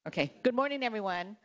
Okay, good morning, everyone.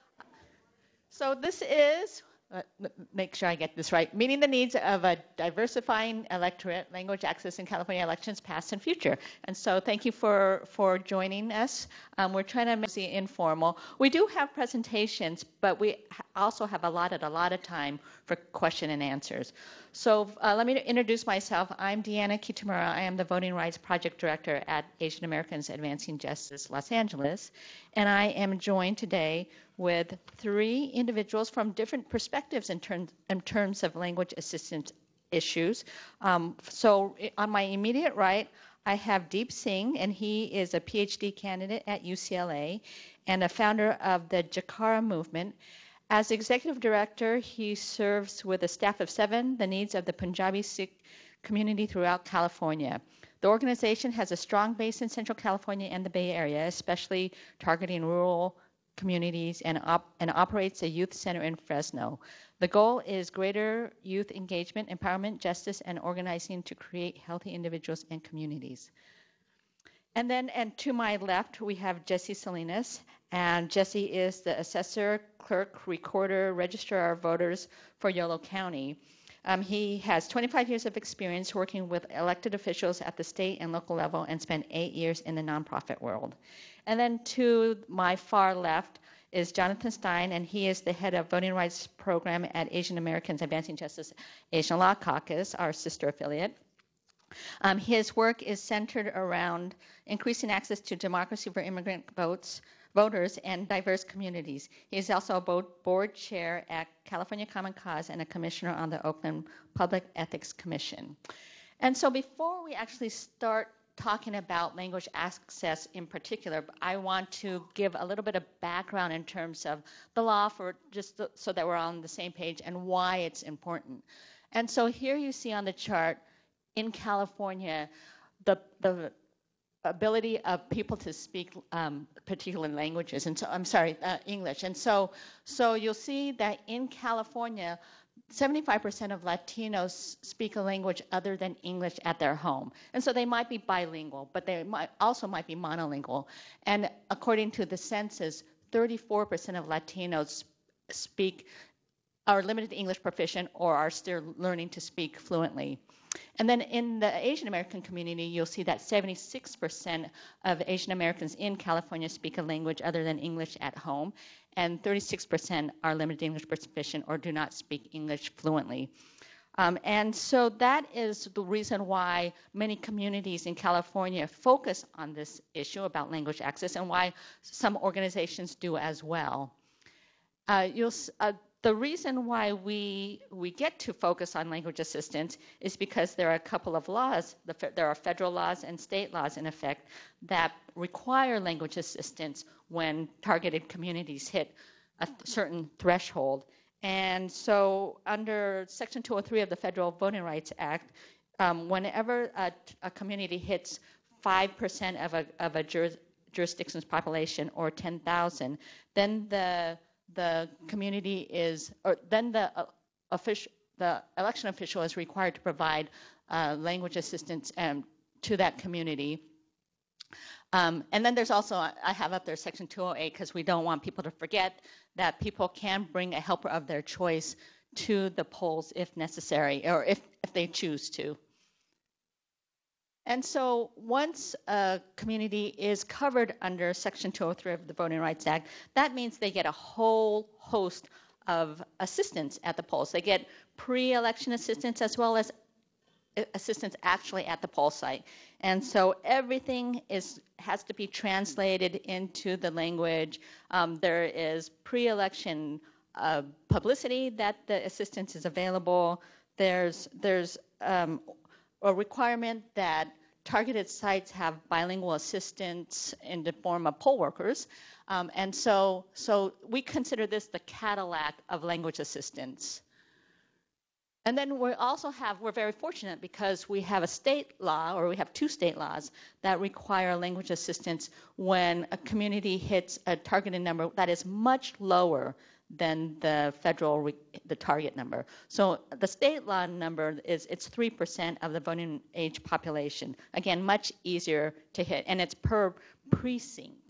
So this is, make sure I get this right, meeting the needs of a diversifying electorate, language access in California elections past and future. And so thank you for joining us. We're trying to make it informal. We do have presentations, but we also have allotted a lot of time for question and answers. So let me introduce myself. I'm Deanna Kitamura. I am the Voting Rights Project Director at Asian Americans Advancing Justice Los Angeles. And I am joined today with three individuals from different perspectives in terms of language assistance issues. So on my immediate right, I have Deep Singh, and he is a PhD candidate at UCLA and a founder of the Jakara movement. As executive director, he serves with a staff of 7, the needs of the Punjabi Sikh community throughout California. The organization has a strong base in Central California and the Bay Area, especially targeting rural communities, and operates a youth center in Fresno. The goal is greater youth engagement, empowerment, justice, and organizing to create healthy individuals and communities. And to my left, we have Jesse Salinas, and Jesse is the assessor, clerk, recorder, registrar of voters for Yolo County. He has 25 years of experience working with elected officials at the state and local level and spent 8 years in the nonprofit world. And then to my far left is Jonathan Stein, and he is the head of voting rights program at Asian Americans Advancing Justice Asian Law Caucus, our sister affiliate. His work is centered around increasing access to democracy for immigrant voters and diverse communities. He is also a board chair at California Common Cause and a commissioner on the Oakland Public Ethics Commission. And so before we actually start talking about language access in particular, I want to give a little bit of background in terms of the law so that we're on the same page and why it's important. And so here you see on the chart, in California, the ability of people to speak particular languages, and so English. And so you'll see that in California, 75% of Latinos speak a language other than English at their home. And so they might be bilingual, but they might be monolingual. And according to the census, 34% of Latinos are limited English proficient or are still learning to speak fluently. And then in the Asian American community, you'll see that 76% of Asian Americans in California speak a language other than English at home, and 36% are limited English proficient or do not speak English fluently. And so that is the reason why many communities in California focus on this issue about language access, and why some organizations do as well. The reason why we get to focus on language assistance is because there are a couple of laws. There are federal laws and state laws in effect that require language assistance when targeted communities hit a certain threshold. And so under Section 203 of the Federal Voting Rights Act, whenever a community hits 5% of a jurisdiction's population, or 10,000, then the community is, or then the election official is required to provide language assistance to that community. And then there's also, I have up there Section 208, because we don't want people to forget that people can bring a helper of their choice to the polls if necessary, or if they choose to. And so once a community is covered under Section 203 of the Voting Rights Act, that means they get a whole host of assistance at the polls. They get pre-election assistance as well as assistance actually at the poll site. And so everything has to be translated into the language. There is pre-election publicity that the assistance is available. There's a requirement that targeted sites have bilingual assistance in the form of poll workers. And so we consider this the Cadillac of language assistance. And then we're very fortunate because we have a state law, or we have 2 state laws that require language assistance when a community hits a targeted number that is much lower than the target number. So the state law number it's 3% of the voting age population. Again, much easier to hit, and it's per precinct.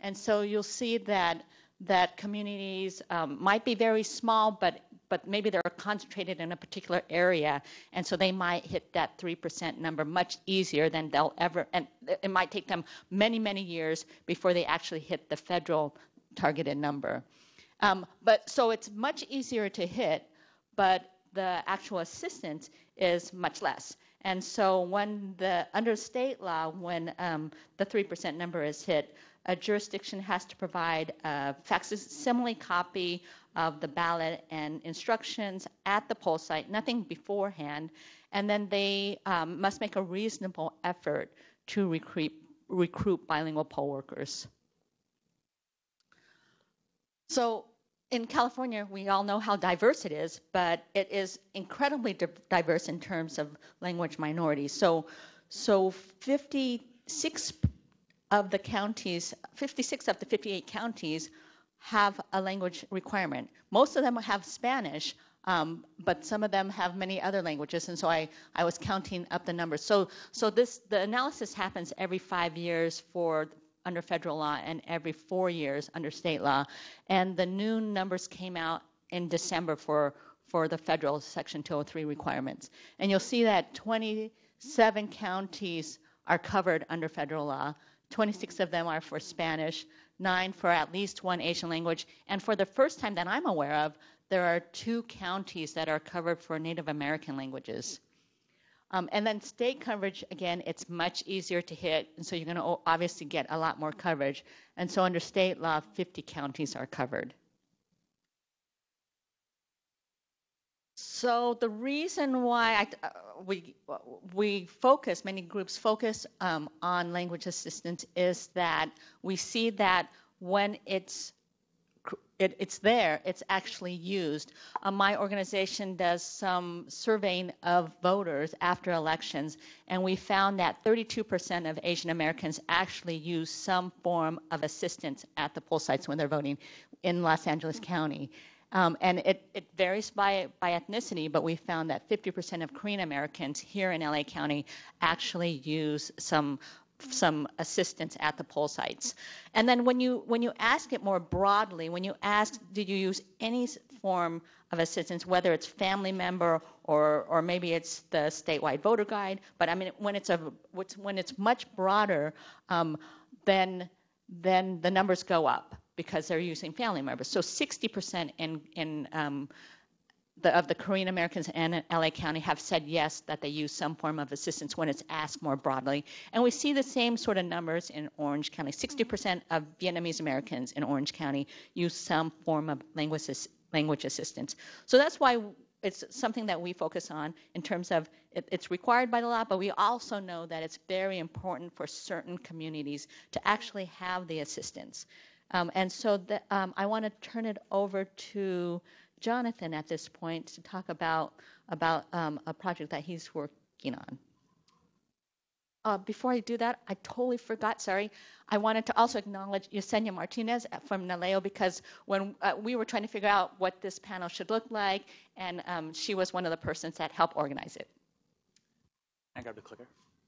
And so you'll see that communities might be very small, but maybe they're concentrated in a particular area, and so they might hit that 3% number much easier than they'll ever, and it might take them many, many years before they actually hit the federal targeted number. But so it's much easier to hit, but the actual assistance is much less. And so when under state law, when the 3% number is hit, a jurisdiction has to provide a facsimile copy of the ballot and instructions at the poll site, nothing beforehand, and then they must make a reasonable effort to recruit bilingual poll workers. So in California, we all know how diverse it is, but it is incredibly diverse in terms of language minorities. So 56 of the 58 counties have a language requirement. Most of them have Spanish, but some of them have many other languages, and so I was counting up the numbers. So the analysis happens every 5 years under federal law and every 4 years under state law, and the new numbers came out in December for the federal Section 203 requirements. And you'll see that 27 counties are covered under federal law. 26 of them are for Spanish, 9 for at least one Asian language, and for the first time that I'm aware of, there are 2 counties that are covered for Native American languages. And then state coverage, again, it's much easier to hit, and so you're going to obviously get a lot more coverage. And so under state law, 50 counties are covered. So the reason why many groups focus on language assistance is that we see that when it's there, it's actually used. My organization does some surveying of voters after elections, and we found that 32% of Asian Americans actually use some form of assistance at the poll sites when they're voting in Los Angeles County. And it varies by ethnicity, but we found that 50% of Korean Americans here in LA County actually use some assistance at the poll sites. And then when you ask it more broadly, when you ask, did you use any form of assistance, whether it's family member or maybe it's the statewide voter guide, but I mean when it's much broader, then the numbers go up, because they're using family members. So 60% of the Korean Americans in LA County have said yes, that they use some form of assistance when it's asked more broadly. And we see the same sort of numbers in Orange County. 60% of Vietnamese Americans in Orange County use some form of language assistance. So that's why it's something that we focus on in terms of it's required by the law, but we also know that it's very important for certain communities to actually have the assistance. And so I want to turn it over to Jonathan at this point to talk about a project that he's working on. Before I do that, I totally forgot, sorry. I wanted to also acknowledge Yesenia Martinez from NALEO, because when we were trying to figure out what this panel should look like, and she was one of the persons that helped organize it. I grab the clicker.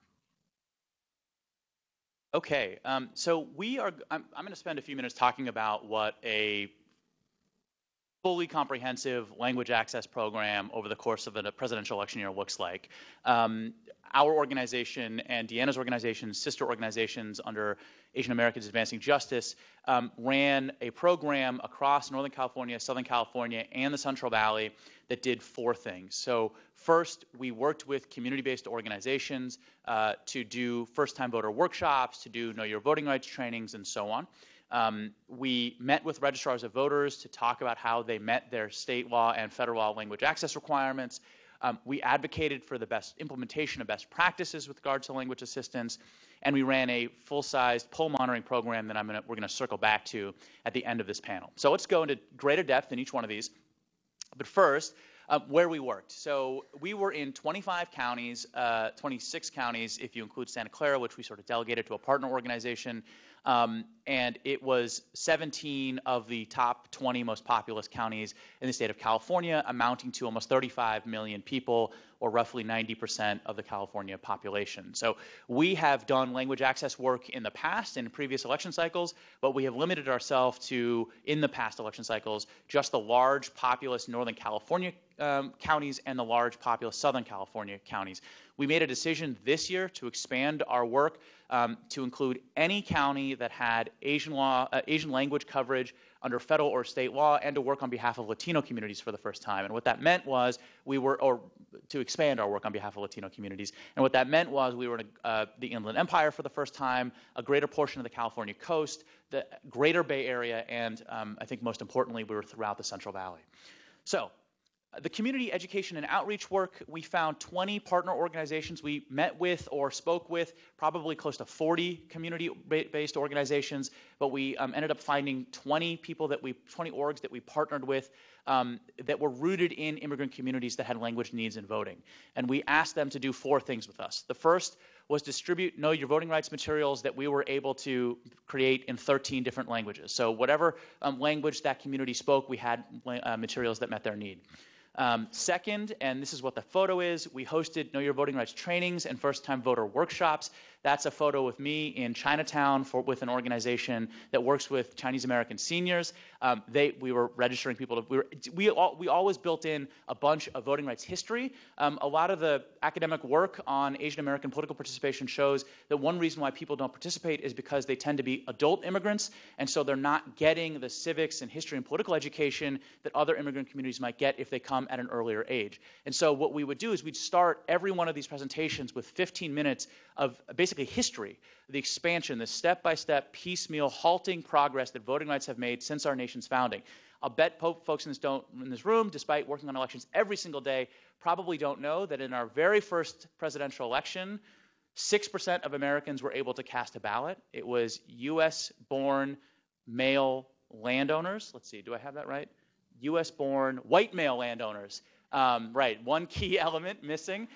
Okay, so I'm going to spend a few minutes talking about what a fully comprehensive language access program over the course of a presidential election year looks like. Our organization and Deanna's organization, sister organizations under Asian Americans Advancing Justice, ran a program across Northern California, Southern California, and the Central Valley that did 4 things. So first, we worked with community-based organizations to do first-time voter workshops, to do know your voting rights trainings, and so on. We met with registrars of voters to talk about how they met their state law and federal law language access requirements. We advocated for the best implementation of best practices with regard to language assistance, and we ran a full-sized poll monitoring program that we're going to circle back to at the end of this panel. So let's go into greater depth in each one of these. But first, where we worked. So we were in 25 counties, 26 counties if you include Santa Clara, which we sort of delegated to a partner organization. And it was 17 of the top 20 most populous counties in the state of California, amounting to almost 35 million people, or roughly 90% of the California population. So we have done language access work in the past, in previous election cycles, but we have limited ourselves to, in the past election cycles, just the large populous Northern California counties and the large populous Southern California counties. We made a decision this year to expand our work to include any county that had Asian language coverage under federal or state law, and to work on behalf of Latino communities for the first time. And what that meant was to expand our work on behalf of Latino communities. And what that meant was we were in the Inland Empire for the first time, a greater portion of the California coast, the greater Bay Area, and I think most importantly, we were throughout the Central Valley. So the community education and outreach work, we found 20 partner organizations we met with or spoke with, probably close to 40 community-based organizations, but we ended up finding 20 orgs that we partnered with that were rooted in immigrant communities that had language needs in voting. And we asked them to do 4 things with us. The first was distribute Know Your Voting Rights materials that we were able to create in 13 different languages. So whatever language that community spoke, we had materials that met their need. Second, and this is what the photo is, we hosted Know Your Voting Rights trainings and first-time voter workshops. That's a photo with me in Chinatown with an organization that works with Chinese American seniors. We were registering people. We always built in a bunch of voting rights history. A lot of the academic work on Asian American political participation shows that one reason why people don't participate is because they tend to be adult immigrants, and so they're not getting the civics and history and political education that other immigrant communities might get if they come at an earlier age. And so what we would do is we'd start every one of these presentations with 15 minutes of basically history, the expansion, the step-by-step, piecemeal, halting progress that voting rights have made since our nation's founding. I'll bet folks in this room, despite working on elections every single day, probably don't know that in our very first presidential election, 6% of Americans were able to cast a ballot. It was U.S.-born male landowners. Let's see, do I have that right? U.S.-born white male landowners. Right, one key element missing.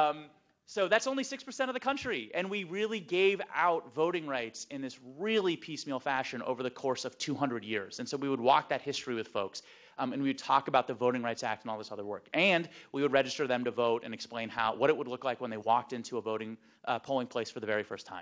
So that's only 6% of the country, and we really gave out voting rights in this really piecemeal fashion over the course of 200 years. And so we would walk that history with folks, and we would talk about the Voting Rights Act and all this other work. And we would register them to vote and explain what it would look like when they walked into a polling place for the very first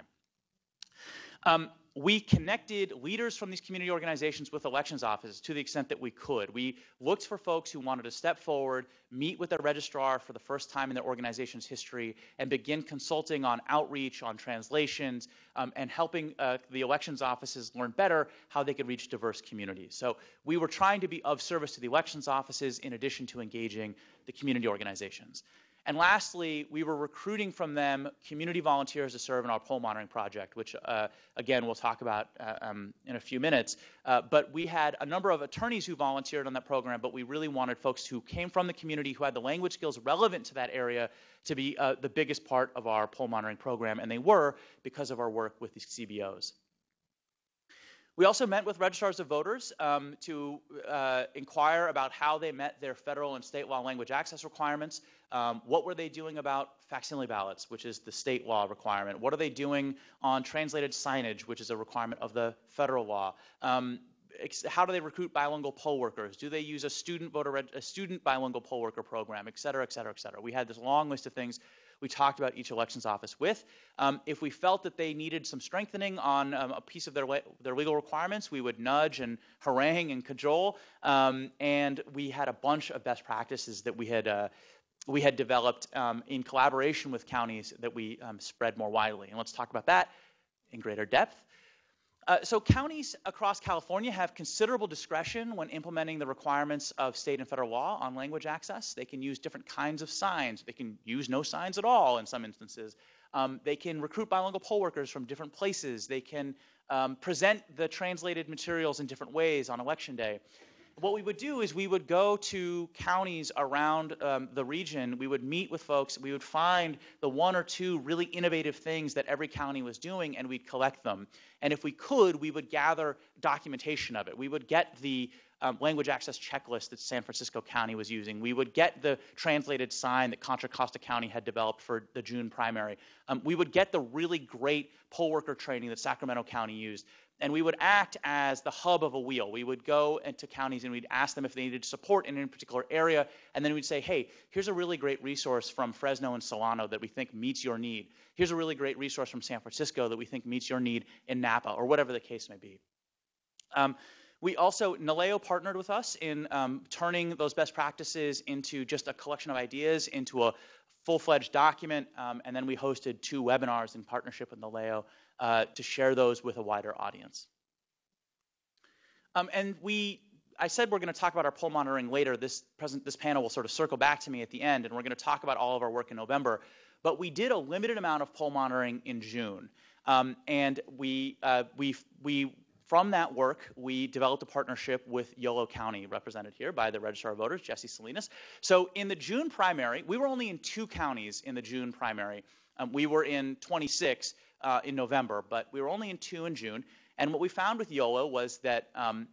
time. We connected leaders from these community organizations with elections offices to the extent that we could. We looked for folks who wanted to step forward, meet with their registrar for the first time in their organization's history, and begin consulting on outreach, on translations, and helping the elections offices learn better how they could reach diverse communities. So we were trying to be of service to the elections offices in addition to engaging the community organizations. And lastly, we were recruiting from them community volunteers to serve in our poll monitoring project, which, again, we'll talk about in a few minutes. But we had a number of attorneys who volunteered on that program, but we really wanted folks who came from the community, who had the language skills relevant to that area, to be the biggest part of our poll monitoring program, and they were because of our work with these CBOs. We also met with registrars of voters to inquire about how they met their federal and state law language access requirements. What were they doing about facsimile ballots, which is the state law requirement? What are they doing on translated signage, which is a requirement of the federal law? How do they recruit bilingual poll workers? Do they use a student bilingual poll worker program, et cetera, et cetera, et cetera? We had this long list of things we talked about each elections office with. If we felt that they needed some strengthening on a piece of their legal requirements, we would nudge and harangue and cajole. And we had a bunch of best practices that we had developed in collaboration with counties that we spread more widely. And let's talk about that in greater depth. So counties across California have considerable discretion when implementing the requirements of state and federal law on language access. They can use different kinds of signs. They can use no signs at all in some instances. They can recruit bilingual poll workers from different places. They can present the translated materials in different ways on election day. What we would do is we would go to counties around the region. We would meet with folks. We would find the one or two really innovative things that every county was doing, and we'd collect them. And if we could, we would gather documentation of it. We would get the language access checklist that San Francisco County was using. We would get the translated sign that Contra Costa County had developed for the June primary. We would get the really great poll worker training that Sacramento County used. And we would act as the hub of a wheel. We would go into counties and we'd ask them if they needed support in a particular area. And then we'd say, hey, here's a really great resource from Fresno and Solano that we think meets your need. Here's a really great resource from San Francisco that we think meets your need in Napa, or whatever the case may be. We also, NALEO partnered with us in turning those best practices into just a collection of ideas into a full-fledged document, and then we hosted 2 webinars in partnership with NALEO to share those with a wider audience. I said we're going to talk about our poll monitoring later. This panel will sort of circle back to me at the end, and we're going to talk about all of our work in November. But we did a limited amount of poll monitoring in June, and from that work, we developed a partnership with Yolo County, represented here by the Registrar of Voters, Jesse Salinas. So in the June primary, we were only in 2 counties in the June primary. We were in 26 in November, but we were only in 2 in June. And what we found with Yolo was that,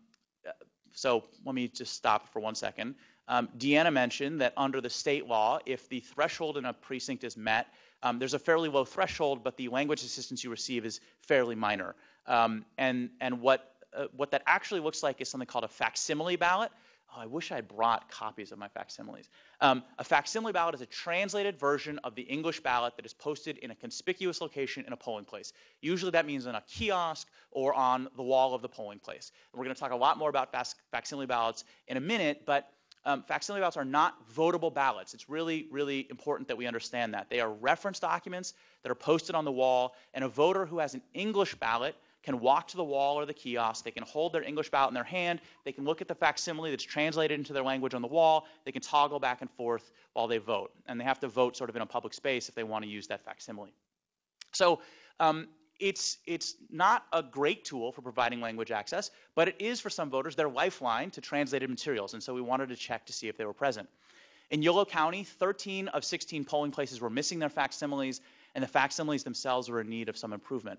so let me just stop for 1 second. Deanna mentioned that under the state law, if the threshold in a precinct is met, there's a fairly low threshold, but the language assistance you receive is fairly minor. And what that actually looks like is something called a facsimile ballot. Oh, I wish I had brought copies of my facsimiles. A facsimile ballot is a translated version of the English ballot that is posted in a conspicuous location in a polling place. Usually that means in a kiosk or on the wall of the polling place. And we're going to talk a lot more about facsimile ballots in a minute, but facsimile ballots are not votable ballots. It's really, really important that we understand that. They are reference documents that are posted on the wall, and a voter who has an English ballot can walk to the wall or the kiosk. They can hold their English ballot in their hand. They can look at the facsimile that's translated into their language on the wall. They can toggle back and forth while they vote. And they have to vote sort of in a public space if they want to use that facsimile. So it's not a great tool for providing language access, but it is for some voters their lifeline to translated materials. And so we wanted to check to see if they were present. In Yolo County, 13 of 16 polling places were missing their facsimiles, and the facsimiles themselves were in need of some improvement.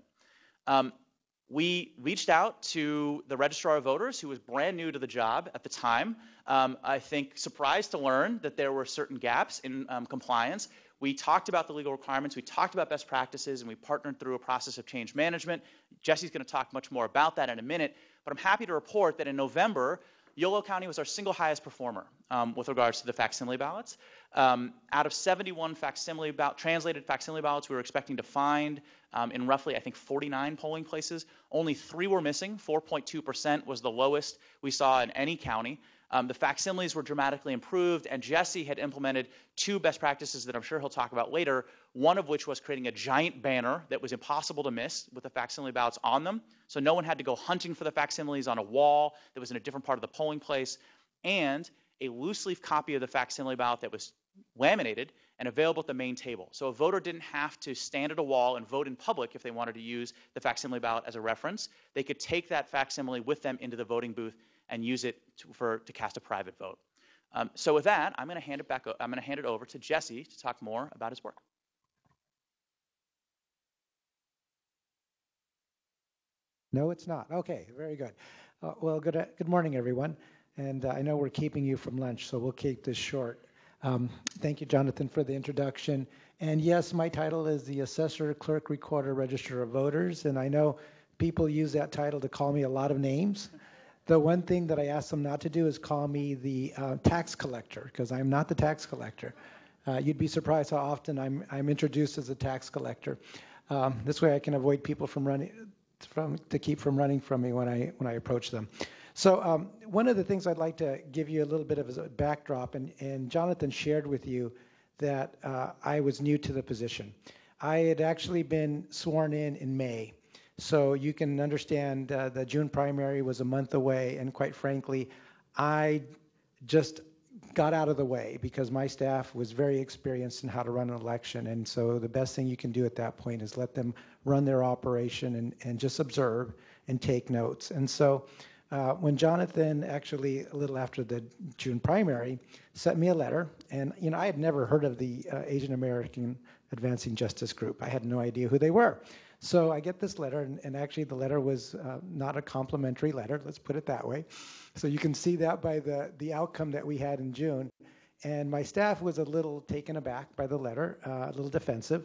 We reached out to the Registrar of Voters, who was brand new to the job at the time. I think surprised to learn that there were certain gaps in compliance. We talked about the legal requirements, we talked about best practices, and we partnered through a process of change management. Jesse's going to talk much more about that in a minute, but I'm happy to report that in November, Yolo County was our single highest performer with regards to the facsimile ballots. Out of 71 translated facsimile ballots we were expecting to find in roughly, I think, 49 polling places, only 3 were missing. 4.2% was the lowest we saw in any county. The facsimiles were dramatically improved, and Jesse had implemented 2 best practices that I'm sure he'll talk about later, one of which was creating a giant banner that was impossible to miss with the facsimile ballots on them, so no one had to go hunting for the facsimiles on a wall that was in a different part of the polling place, and a loose leaf copy of the facsimile ballot that was laminated and available at the main table. So a voter didn't have to stand at a wall and vote in public if they wanted to use the facsimile ballot as a reference. They could take that facsimile with them into the voting booth and use it to cast a private vote. So with that, I'm going to hand it over to Jesse to talk more about his work. No, it's not. Okay, very good. Well, good morning, everyone. And I know we're keeping you from lunch, so we'll keep this short. Thank you, Jonathan, for the introduction. And yes, my title is the Assessor, Clerk, Recorder, Registrar of Voters. And I know people use that title to call me a lot of names. The one thing that I ask them not to do is call me the tax collector, because I'm not the tax collector. You'd be surprised how often I'm introduced as a tax collector. This way I can avoid people to keep from running from me when I approach them. So one of the things I'd like to give you a little bit of a backdrop, and Jonathan shared with you that I was new to the position. I had actually been sworn in May. So you can understand the June primary was a month away, and quite frankly, I just got out of the way because my staff was very experienced in how to run an election. And so the best thing you can do at that point is let them run their operation and just observe and take notes. And so when Jonathan, actually a little after the June primary, sent me a letter, and I had never heard of the Asian American Advancing Justice Group. I had no idea who they were. So I get this letter, and actually the letter was not a complimentary letter, let's put it that way. So you can see that by the outcome that we had in June. And my staff was a little taken aback by the letter, a little defensive.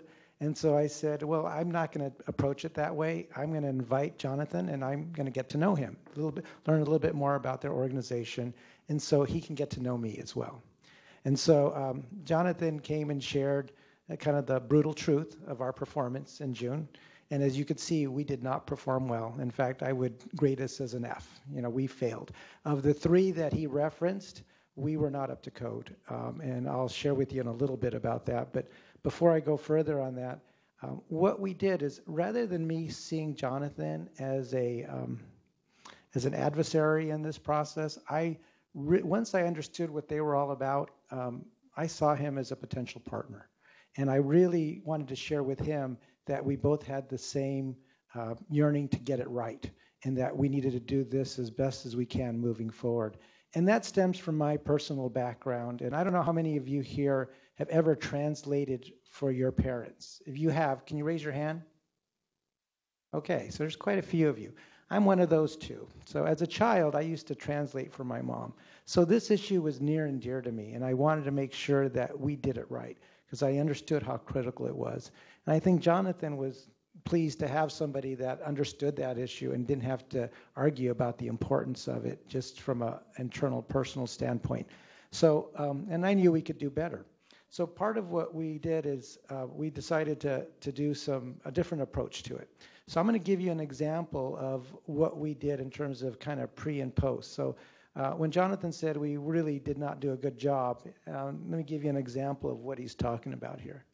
And so I said, well, I'm not going to approach it that way. I'm going to invite Jonathan, and I'm going to get to know him a little bit, learn a little bit more about their organization, and so he can get to know me as well. And so Jonathan came and shared kind of the brutal truth of our performance in June. And as you could see, we did not perform well. In fact, I would grade us as an F. We failed. Of the 3 that he referenced, we were not up to code. And I'll share with you in a little bit about that. But before I go further on that, what we did is, rather than me seeing Jonathan as an adversary in this process, once I understood what they were all about, I saw him as a potential partner. And I really wanted to share with him that we both had the same yearning to get it right, and that we needed to do this as best as we can moving forward. And that stems from my personal background. And I don't know how many of you here have ever translated for your parents. If you have, can you raise your hand? Okay, so there's quite a few of you. I'm one of those too. So as a child, I used to translate for my mom. So this issue was near and dear to me, and I wanted to make sure that we did it right, because I understood how critical it was. And I think Jonathan was pleased to have somebody that understood that issue and didn't have to argue about the importance of it just from an internal personal standpoint. So, and I knew we could do better. So part of what we did is we decided to do a different approach to it. So I'm going to give you an example of what we did in terms of kind of pre and post. So when Jonathan said we really did not do a good job, let me give you an example of what he's talking about here.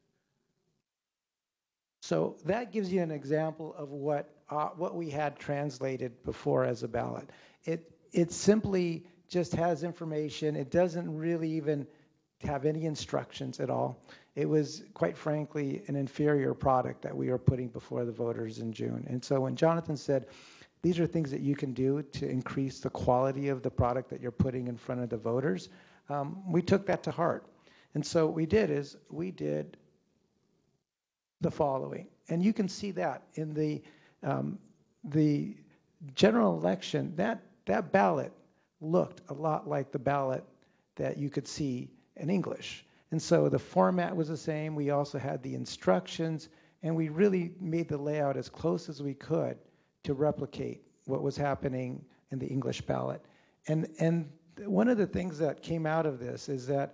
So that gives you an example of what we had translated before as a ballot. It simply just has information. It doesn't really even have any instructions at all. It was, quite frankly, an inferior product that we were putting before the voters in June. And so when Jonathan said, these are things that you can do to increase the quality of the product that you're putting in front of the voters, we took that to heart. And so what we did is we did the following. And you can see that in the general election, that ballot looked a lot like the ballot that you could see in English. And so the format was the same. We also had the instructions, and we really made the layout as close as we could to replicate what was happening in the English ballot. And one of the things that came out of this is that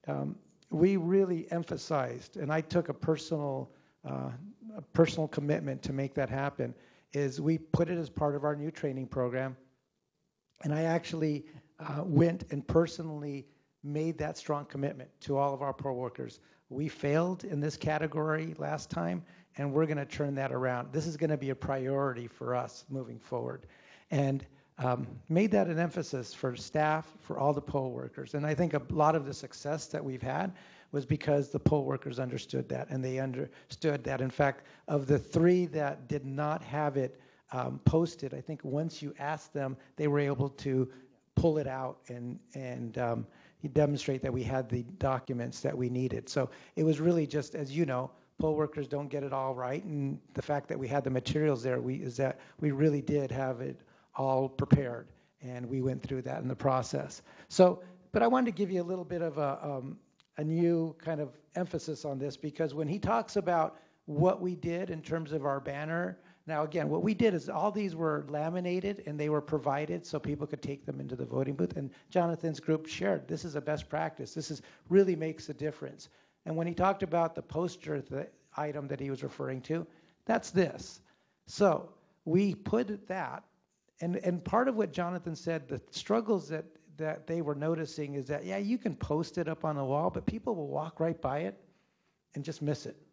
we really emphasized, and I took a personal commitment to make that happen, is we put it as part of our new training program. And I actually went and personally made that strong commitment to all of our poll workers. We failed in this category last time, and we're going to turn that around. This is going to be a priority for us moving forward. And made that an emphasis for staff, for all the poll workers. And I think a lot of the success that we've had was because the poll workers understood that, and they understood that. In fact, of the 3 that did not have it posted, I think once you asked them, they were able to pull it out and demonstrate that we had the documents that we needed. So it was really just, as you know, poll workers don't get it all right, and the fact that we had the materials there is that we really did have it all prepared, and we went through that in the process. So, but I wanted to give you a little bit of a new kind of emphasis on this, because when he talks about what we did in terms of our banner, now again, what we did is all these were laminated and they were provided so people could take them into the voting booth, and Jonathan's group shared, this is a best practice. This really makes a difference. And when he talked about the poster, the item that he was referring to, that's this. So we put that, and part of what Jonathan said, the struggles that they were noticing is that, yeah, you can post it up on the wall, but people will walk right by it and just miss it.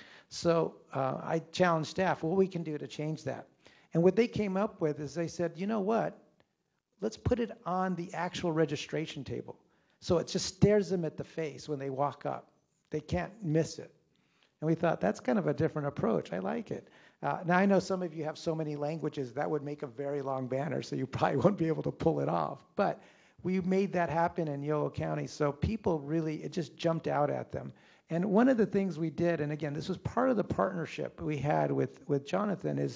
So I challenged staff, what we can do to change that. And what they came up with is they said, you know what, let's put it on the actual registration table. So it just stares them at the face when they walk up. They can't miss it. And we thought, that's kind of a different approach. I like it. Now, I know some of you have so many languages, that would make a very long banner, so you probably won't be able to pull it off. But we made that happen in Yolo County, so people really, it just jumped out at them. And one of the things we did, and again, this was part of the partnership we had with Jonathan, is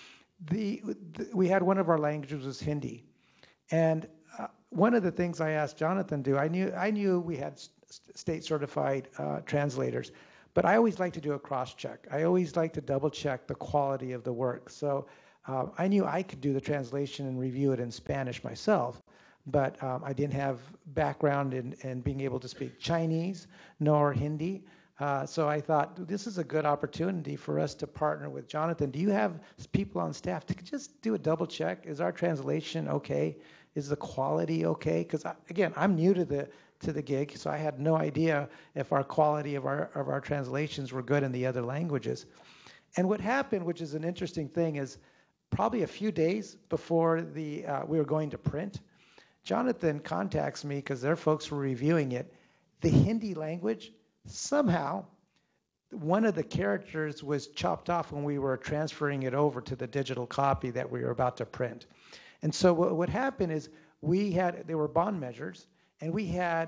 we had one of our languages was Hindi. And one of the things I asked Jonathan to do, I knew we had state certified translators, But I always like to do a cross-check. I always like to double-check the quality of the work. So I knew I could do the translation and review it in Spanish myself, but I didn't have background in being able to speak Chinese nor Hindi. So I thought this is a good opportunity for us to partner with Jonathan. Do you have people on staff to just do a double check? Is our translation okay? Is the quality okay? Because again, I'm new to the gig, so I had no idea if our quality of our translations were good in the other languages. And what happened, which is an interesting thing, is probably a few days before we were going to print, Jonathan contacts me because their folks were reviewing it. The Hindi language, somehow, one of the characters was chopped off when we were transferring it over to the digital copy that we were about to print. And so what happened is there were bond measures, and we had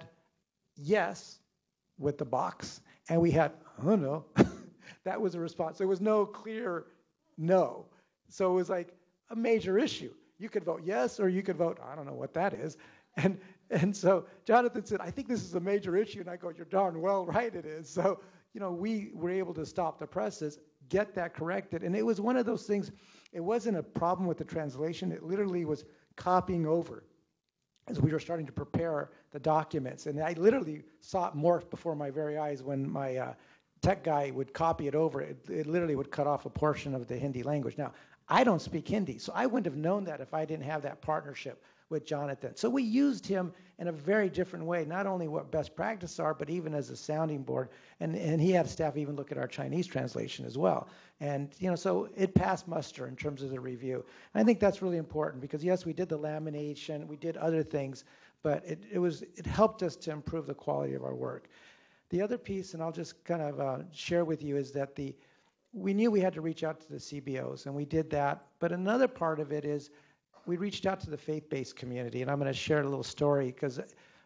yes with the box, and we had, oh no. That was a response. There was no clear no. So it was like a major issue. You could vote yes, or you could vote, I don't know what that is. And so Jonathan said, I think this is a major issue. And I go, you're darn well right it is. So, we were able to stop the presses, get that corrected. And it was one of those things, it wasn't a problem with the translation. It literally was copying over as we were starting to prepare the documents. And I literally saw it morph before my very eyes when my tech guy would copy it over. It literally would cut off a portion of the Hindi language. Now, I don't speak Hindi, so I wouldn't have known that if I didn't have that partnership with Jonathan. So we used him in a very different way, not only what best practice are, but even as a sounding board. And he had staff even look at our Chinese translation as well. And, so it passed muster in terms of the review. And I think that's really important because, yes, we did the lamination, we did other things, but it helped us to improve the quality of our work. The other piece, and I'll just kind of share with you, is that we knew we had to reach out to the CBOs, and we did that. But another part of it is we reached out to the faith-based community, and I'm going to share a little story because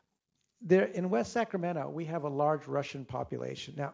in West Sacramento, we have a large Russian population. Now,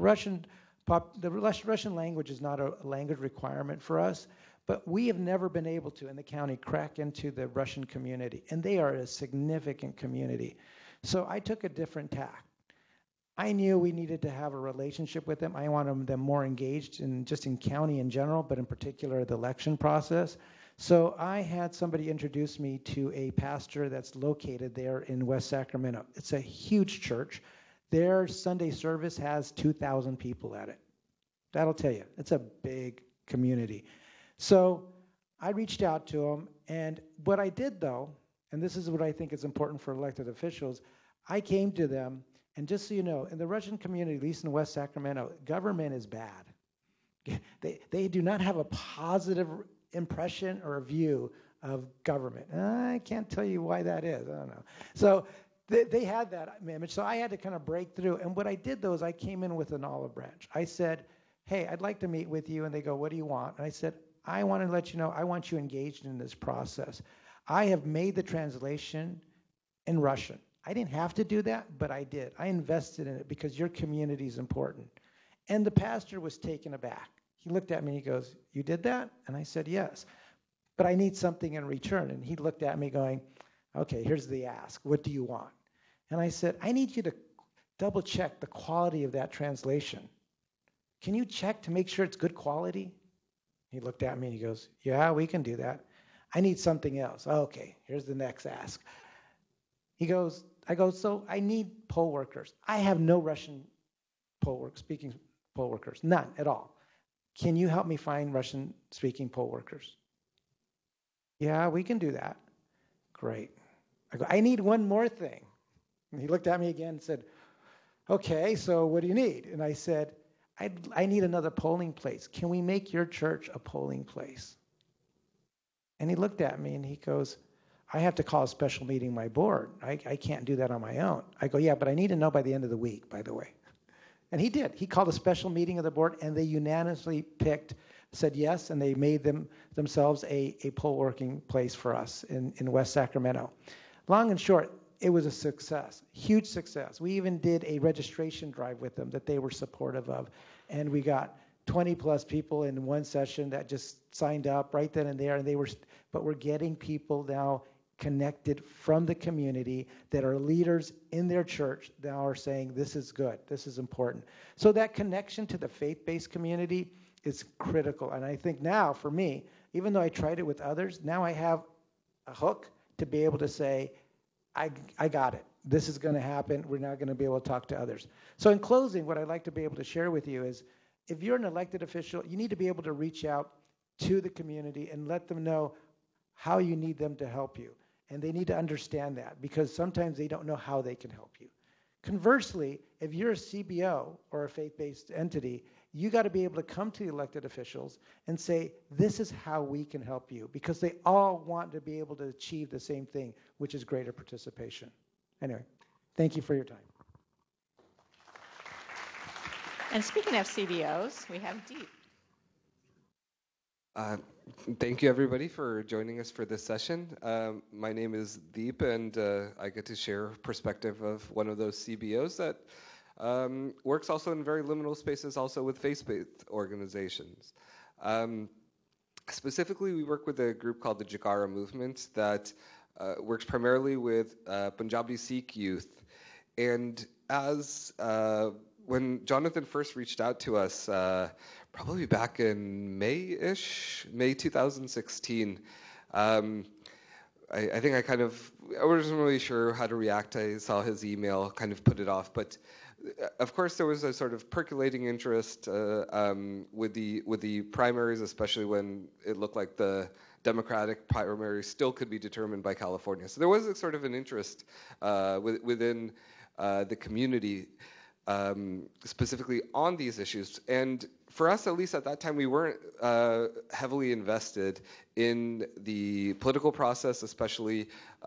the Russian language is not a language requirement for us, but we have never been able to, in the county, crack into the Russian community, and they are a significant community. So I took a different tack. I knew we needed to have a relationship with them. I wanted them more engaged in county in general, but in particular the election process. So I had somebody introduce me to a pastor that's located there in West Sacramento. It's a huge church. Their Sunday service has 2,000 people at it. That'll tell you. It's a big community. So I reached out to them, and what I did though, and this is what I think is important for elected officials, I came to them. And just so you know, in the Russian community, at least in West Sacramento, government is bad. They do not have a positive impression or a view of government. I can't tell you why that is. I don't know. So they had that image. So I had to kind of break through. And what I did, though, is I came in with an olive branch. I said, hey, I'd like to meet with you. And they go, what do you want? And I said, I want to let you know I want you engaged in this process. I have made the translation in Russian. I didn't have to do that, but I did. I invested in it because your community is important. And the pastor was taken aback. He looked at me and he goes, you did that? And I said, yes, but I need something in return. And he looked at me going, okay, here's the ask. What do you want? And I said, I need you to double check the quality of that translation. Can you check to make sure it's good quality? He looked at me and he goes, yeah, we can do that. I need something else. Okay, here's the next ask. I go, so I need poll workers. I have no Russian speaking poll workers, none at all. Can you help me find Russian speaking poll workers? Yeah, we can do that. Great. I go, I need one more thing. And he looked at me again and said, okay, so what do you need? And I said, I need another polling place. Can we make your church a polling place? And he looked at me and he goes, I have to call a special meeting of my board. I can't do that on my own. I go, yeah, but I need to know by the end of the week, by the way. And he did. He called a special meeting of the board, and they unanimously said yes, and they made themselves a poll working place for us in West Sacramento. Long and short, it was a success, huge success. We even did a registration drive with them that they were supportive of, and we got 20 plus people in one session that just signed up right then and there, but we're getting people now connected from the community that are leaders in their church now are saying, this is good, this is important. So that connection to the faith-based community is critical. And I think now, for me, even though I tried it with others, now I have a hook to be able to say, I got it. This is going to happen. We're now going to be able to talk to others. So in closing, what I'd like to be able to share with you is, if you're an elected official, you need to be able to reach out to the community and let them know how you need them to help you. And they need to understand that, because sometimes they don't know how they can help you. Conversely, if you're a CBO or a faith-based entity, you got to be able to come to the elected officials and say, this is how we can help you, because they all want to be able to achieve the same thing, which is greater participation. Anyway, thank you for your time. And speaking of CBOs, we have Deep. Thank you, everybody, for joining us for this session. My name is Deep, and I get to share perspective of one of those CBOs that works also in very liminal spaces, also with faith-based organizations. Specifically, we work with a group called the Jagara Movement that works primarily with Punjabi Sikh youth. And as when Jonathan first reached out to us, probably back in May 2016, I think I wasn't really sure how to react. I saw his email, kind of put it off. But of course, there was a sort of percolating interest with the primaries, especially when it looked like the Democratic primaries still could be determined by California. So there was a sort of an interest within the community, specifically on these issues. And for us, at least at that time, we weren't heavily invested in the political process, especially.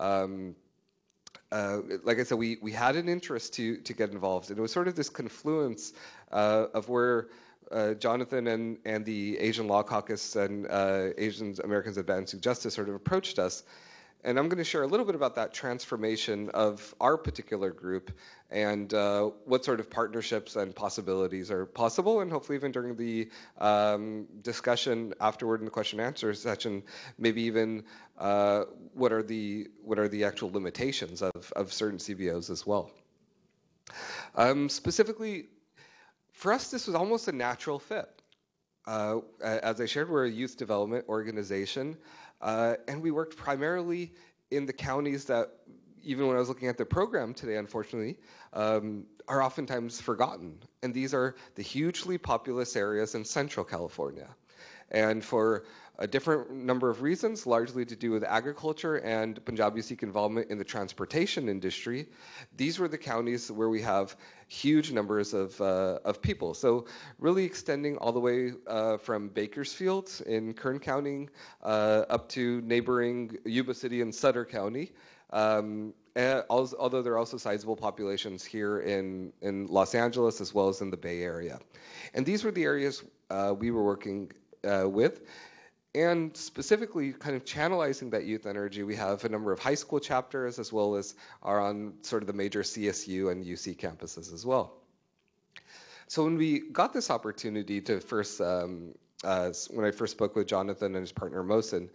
Like I said, we had an interest to get involved, and it was sort of this confluence of where Jonathan and the Asian Law Caucus and Asian Americans Advancing Justice sort of approached us. And I'm going to share a little bit about that transformation of our particular group and what sort of partnerships and possibilities are possible, and hopefully even during the discussion afterward in the question and answer session, maybe even what are the actual limitations of certain CBOs as well. Specifically, for us, this was almost a natural fit. As I shared, we're a youth development organization. And we worked primarily in the counties that, even when I was looking at the program today, unfortunately, are oftentimes forgotten. And these are the hugely populous areas in Central California. And for a different number of reasons, largely to do with agriculture and Punjabi Sikh involvement in the transportation industry, these were the counties where we have huge numbers of people. So really extending all the way from Bakersfield in Kern County up to neighboring Yuba City and Sutter County. Although there are also sizable populations here in Los Angeles as well as in the Bay Area. And these were the areas we were working with. And specifically kind of channelizing that youth energy, we have a number of high school chapters as well as are on sort of the major CSU and UC campuses as well. So when we got this opportunity to first, when I first spoke with Jonathan and his partner Mohsen,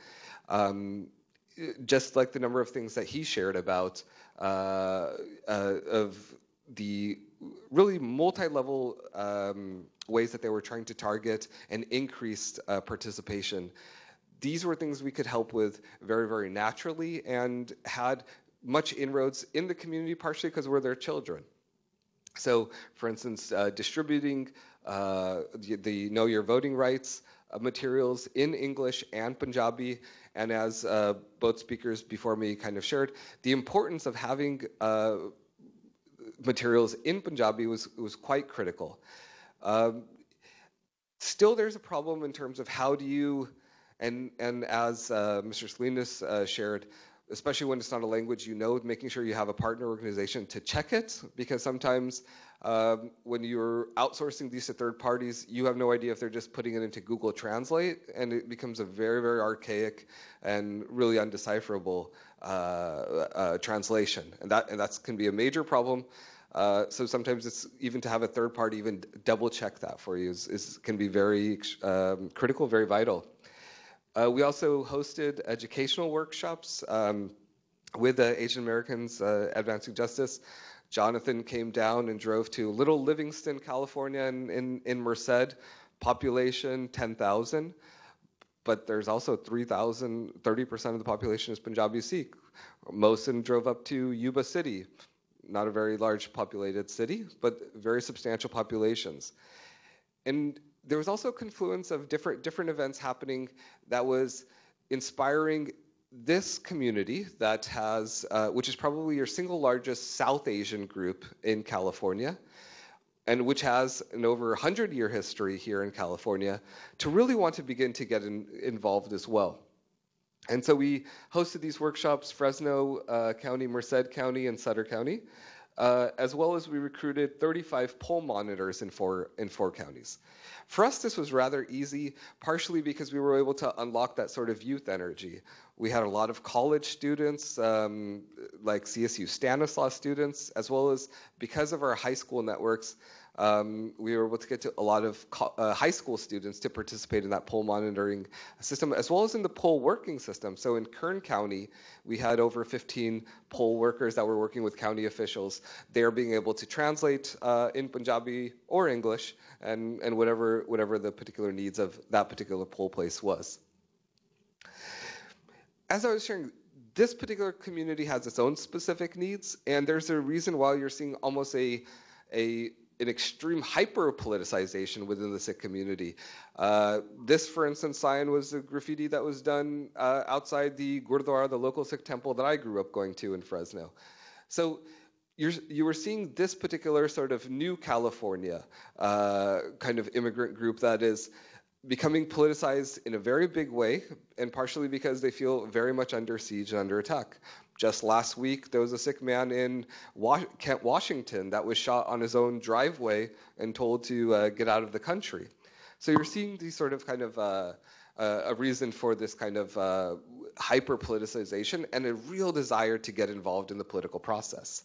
just like the number of things that he shared about of the really multi-level ways that they were trying to target and increase participation. These were things we could help with very, very naturally and had much inroads in the community, partially because we're their children. So, for instance, distributing the Know Your Voting Rights materials in English and Punjabi, and as both speakers before me kind of shared, the importance of having materials in Punjabi was quite critical. Still, there's a problem in terms of how do you, and as Mr. Salinas shared, especially when it's not a language you know, making sure you have a partner organization to check it, because sometimes when you're outsourcing these to third parties, you have no idea if they're just putting it into Google Translate, and it becomes a very, very archaic and really undecipherable translation, and that can be a major problem. So sometimes it's even to have a third party even double check that for you can be very critical, very vital. We also hosted educational workshops with Asian Americans Advancing Justice. Jonathan came down and drove to Little Livingston, California, in Merced, population 10,000. But there's also 3,000, 30% of the population is Punjabi Sikh. Mohsen drove up to Yuba City, not a very large populated city, but very substantial populations. And there was also a confluence of different events happening that was inspiring this community that has, which is probably your single largest South Asian group in California, and which has an over 100-year history here in California, to really want to begin to get involved as well. And so we hosted these workshops, Fresno County, Merced County, and Sutter County, as well as we recruited 35 poll monitors in four counties. For us, this was rather easy, partially because we were able to unlock that sort of youth energy. We had a lot of college students, like CSU Stanislaus students, as well as because of our high school networks, we were able to get to a lot of high school students to participate in that poll monitoring system, as well as in the poll working system. So in Kern County, we had over 15 poll workers that were working with county officials. They're being able to translate in Punjabi or English, and whatever the particular needs of that particular poll place was. As I was sharing, this particular community has its own specific needs, and there's a reason why you're seeing almost an extreme hyper-politicization within the Sikh community. This, for instance, sign was a graffiti that was done outside the Gurdwara, the local Sikh temple that I grew up going to in Fresno. So you were seeing this particular sort of new California kind of immigrant group that is becoming politicized in a very big way, and partially because they feel very much under siege and under attack. Just last week, there was a Sikh man in Kent, Washington, that was shot on his own driveway and told to get out of the country. So you're seeing these sort of kind of a reason for this kind of hyper-politicization and a real desire to get involved in the political process.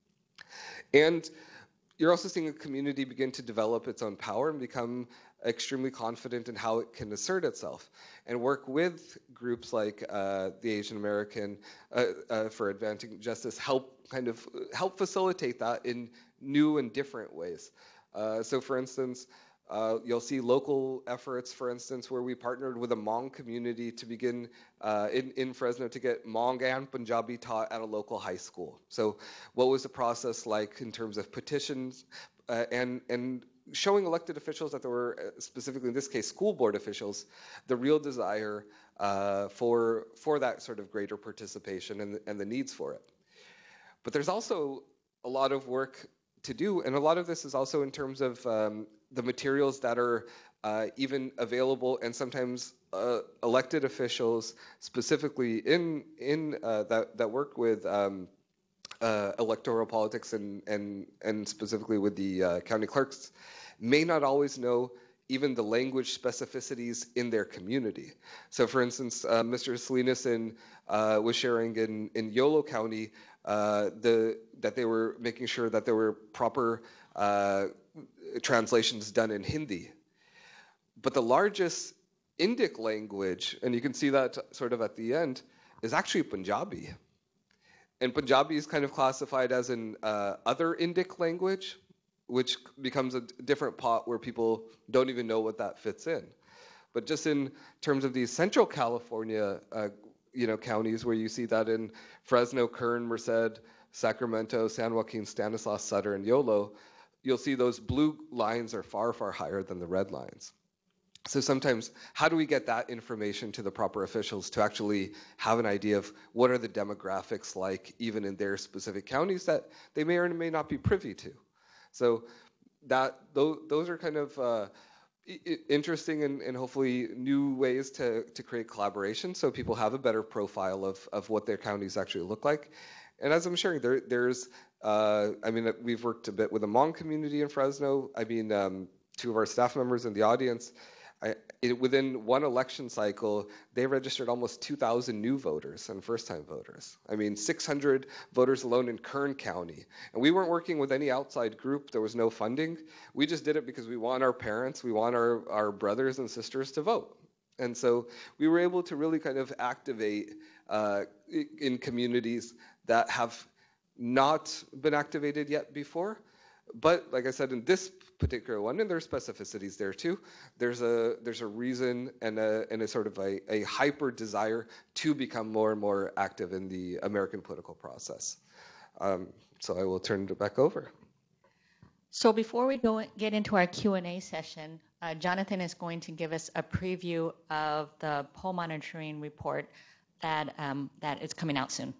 And you're also seeing a community begin to develop its own power and become extremely confident in how it can assert itself, and work with groups like the Asian American for Advancing Justice help facilitate that in new and different ways. So for instance, you'll see local efforts, for instance, where we partnered with a Hmong community to begin in Fresno to get Hmong and Punjabi taught at a local high school. So what was the process like in terms of petitions and showing elected officials that there were, specifically in this case, school board officials, the real desire for that sort of greater participation and the needs for it. But there's also a lot of work to do, and a lot of this is also in terms of the materials that are even available, and sometimes elected officials, specifically in that work with electoral politics and specifically with the county clerks, may not always know even the language specificities in their community. So for instance, Mr. Salinas was sharing in Yolo County that they were making sure that there were proper translations done in Hindi. But the largest Indic language, and you can see that sort of at the end, is actually Punjabi. And Punjabi is kind of classified as an other Indic language, which becomes a different pot where people don't even know what that fits in. But just in terms of these Central California counties, where you see that in Fresno, Kern, Merced, Sacramento, San Joaquin, Stanislaus, Sutter, and Yolo, you'll see those blue lines are far, far higher than the red lines. So sometimes, how do we get that information to the proper officials to actually have an idea of what are the demographics like, even in their specific counties, that they may or may not be privy to? So those are kind of interesting and hopefully new ways to create collaboration, so people have a better profile of what their counties actually look like. And as I'm sharing, there's we've worked a bit with the Hmong community in Fresno. Two of our staff members in the audience, within one election cycle, they registered almost 2,000 new voters and first-time voters. 600 voters alone in Kern County. And we weren't working with any outside group. There was no funding. We just did it because we want our parents, we want our brothers and sisters to vote. And so we were able to really kind of activate in communities that have not been activated yet before. But like I said, in this particular one, and there's specificities there too, there's a reason and a sort of a hyper desire to become more and more active in the American political process. So I will turn it back over. So before we get into our Q&A session, Jonathan is going to give us a preview of the poll monitoring report that is coming out soon.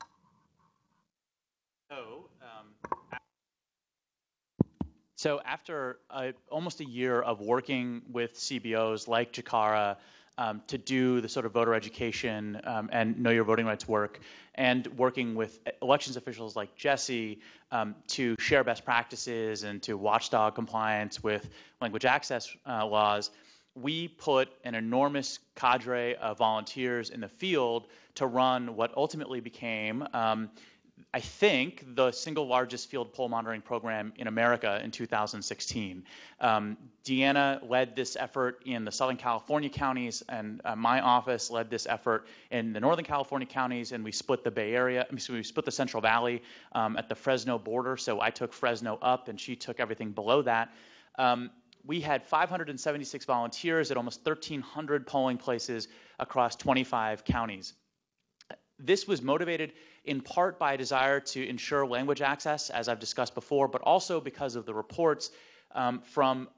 So after almost a year of working with CBOs like Jakara to do the sort of voter education and know your voting rights work, and working with elections officials like Jesse to share best practices and to watchdog compliance with language access laws, we put an enormous cadre of volunteers in the field to run what ultimately became I think, the single largest field poll monitoring program in America in 2016. Deanna led this effort in the Southern California counties, and my office led this effort in the Northern California counties, and we split the Bay Area, we split the Central Valley at the Fresno border, so I took Fresno up, and she took everything below that. We had 576 volunteers at almost 1,300 polling places across 25 counties. This was motivated in part by a desire to ensure language access, as I've discussed before, but also because of the reports from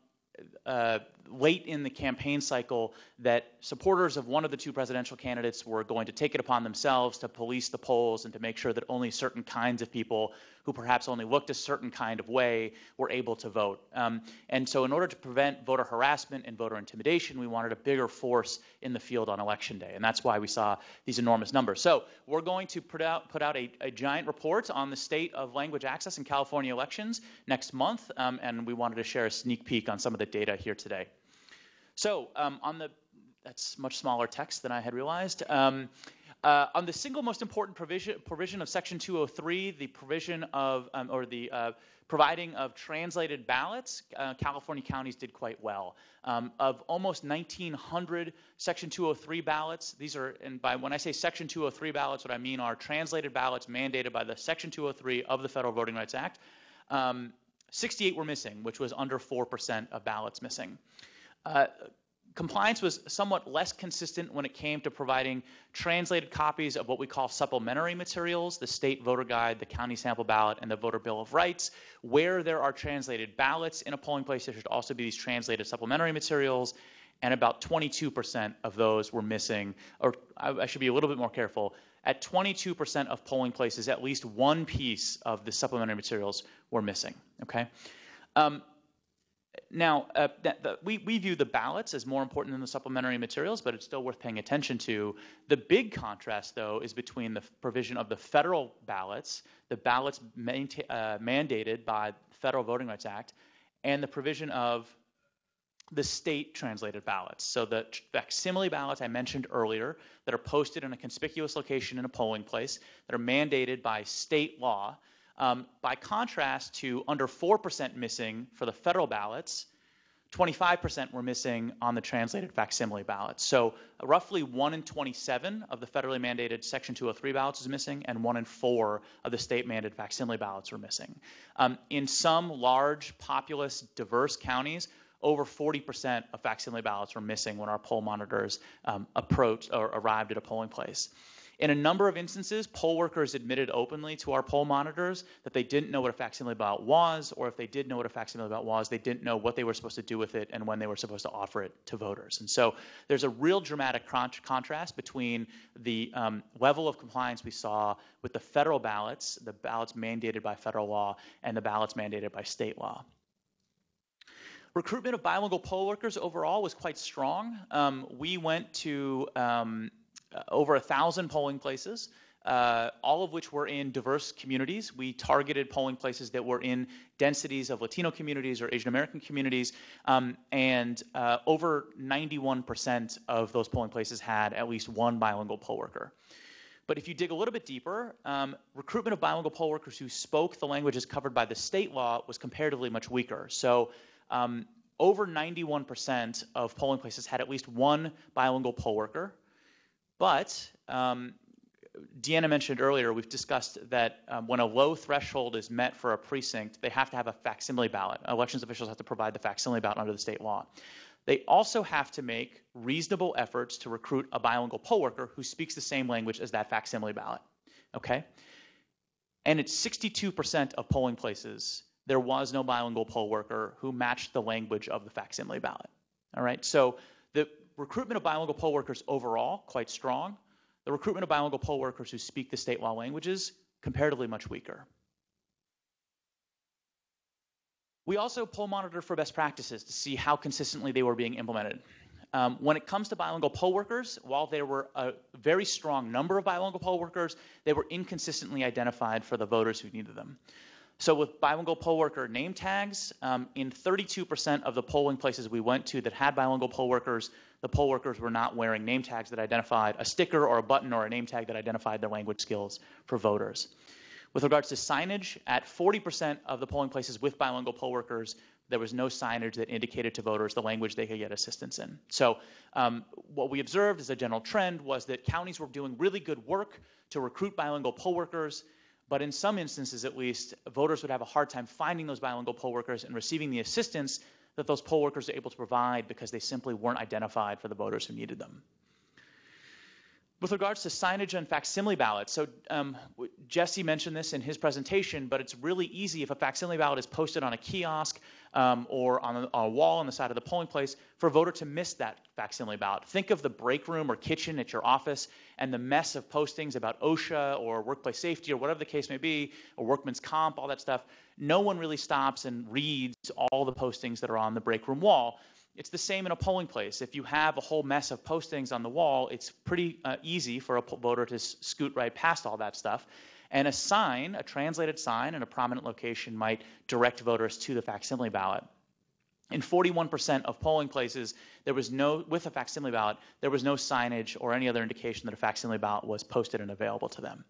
late in the campaign cycle that supporters of one of the two presidential candidates were going to take it upon themselves to police the polls and to make sure that only certain kinds of people who perhaps only looked a certain kind of way were able to vote. And so in order to prevent voter harassment and voter intimidation, we wanted a bigger force in the field on Election Day. And that's why we saw these enormous numbers. So we're going to put out a giant report on the state of language access in California elections next month. And we wanted to share a sneak peek on some of the data here today. So that's much smaller text than I had realized. On the single most important provision of Section 203, the provision of providing of translated ballots, California counties did quite well. Of almost 1,900 Section 203 ballots, these are, and when I say Section 203 ballots, what I mean are translated ballots mandated by the Section 203 of the Federal Voting Rights Act. 68 were missing, which was under 4% of ballots missing. Compliance was somewhat less consistent when it came to providing translated copies of what we call supplementary materials, the state voter guide, the county sample ballot, and the voter bill of rights. Where there are translated ballots in a polling place, there should also be these translated supplementary materials, and about 22% of those were missing, or I should be a little bit more careful. At 22% of polling places, at least one piece of the supplementary materials were missing, okay? Now, we view the ballots as more important than the supplementary materials, but it's still worth paying attention to. The big contrast, though, is between the provision of the federal ballots, the ballots mandated by the Federal Voting Rights Act, and the provision of the state translated ballots. So the facsimile ballots I mentioned earlier that are posted in a conspicuous location in a polling place that are mandated by state law. By contrast to under 4% missing for the federal ballots, 25% were missing on the translated facsimile ballots. So roughly 1 in 27 of the federally mandated Section 203 ballots is missing, and 1 in 4 of the state-mandated facsimile ballots were missing. In some large, populous, diverse counties, over 40% of facsimile ballots were missing when our poll monitors approached or arrived at a polling place. In a number of instances, poll workers admitted openly to our poll monitors that they didn't know what a facsimile ballot was, or if they did know what a facsimile ballot was, they didn't know what they were supposed to do with it and when they were supposed to offer it to voters. And so there's a real dramatic contrast between the level of compliance we saw with the federal ballots, the ballots mandated by federal law, and the ballots mandated by state law. Recruitment of bilingual poll workers overall was quite strong. We went to over 1,000 polling places, all of which were in diverse communities. We targeted polling places that were in densities of Latino communities or Asian American communities, and over 91% of those polling places had at least one bilingual poll worker. But if you dig a little bit deeper, recruitment of bilingual poll workers who spoke the languages covered by the state law was comparatively much weaker. So over 91% of polling places had at least one bilingual poll worker. But Deanna mentioned earlier, we've discussed that when a low threshold is met for a precinct, they have to have a facsimile ballot. Elections officials have to provide the facsimile ballot under the state law. They also have to make reasonable efforts to recruit a bilingual poll worker who speaks the same language as that facsimile ballot. Okay? And it's 62% of polling places, there was no bilingual poll worker who matched the language of the facsimile ballot. All right? So the recruitment of bilingual poll workers overall, quite strong. The recruitment of bilingual poll workers who speak the state law languages, comparatively much weaker. We also poll monitored for best practices to see how consistently they were being implemented. When it comes to bilingual poll workers, while there were a very strong number of bilingual poll workers, they were inconsistently identified for the voters who needed them. So with bilingual poll worker name tags, in 32% of the polling places we went to that had bilingual poll workers, the poll workers were not wearing name tags that identified a sticker or a button or a name tag that identified their language skills for voters. With regards to signage, at 40% of the polling places with bilingual poll workers, there was no signage that indicated to voters the language they could get assistance in. So what we observed as a general trend was that counties were doing really good work to recruit bilingual poll workers, but in some instances at least, voters would have a hard time finding those bilingual poll workers and receiving the assistance that those poll workers are able to provide because they simply weren't identified for the voters who needed them. With regards to signage and facsimile ballots, so Jesse mentioned this in his presentation, but it's really easy if a facsimile ballot is posted on a kiosk or on a wall on the side of the polling place for a voter to miss that facsimile ballot. Think of the break room or kitchen at your office and the mess of postings about OSHA or workplace safety or whatever the case may be, or workman's comp, all that stuff. No one really stops and reads all the postings that are on the break room wall. It's the same in a polling place. If you have a whole mess of postings on the wall, it's pretty easy for a voter to scoot right past all that stuff. And a sign, a translated sign in a prominent location might direct voters to the facsimile ballot. In 41% of polling places, there was no, with a facsimile ballot, there was no signage or any other indication that a facsimile ballot was posted and available to them.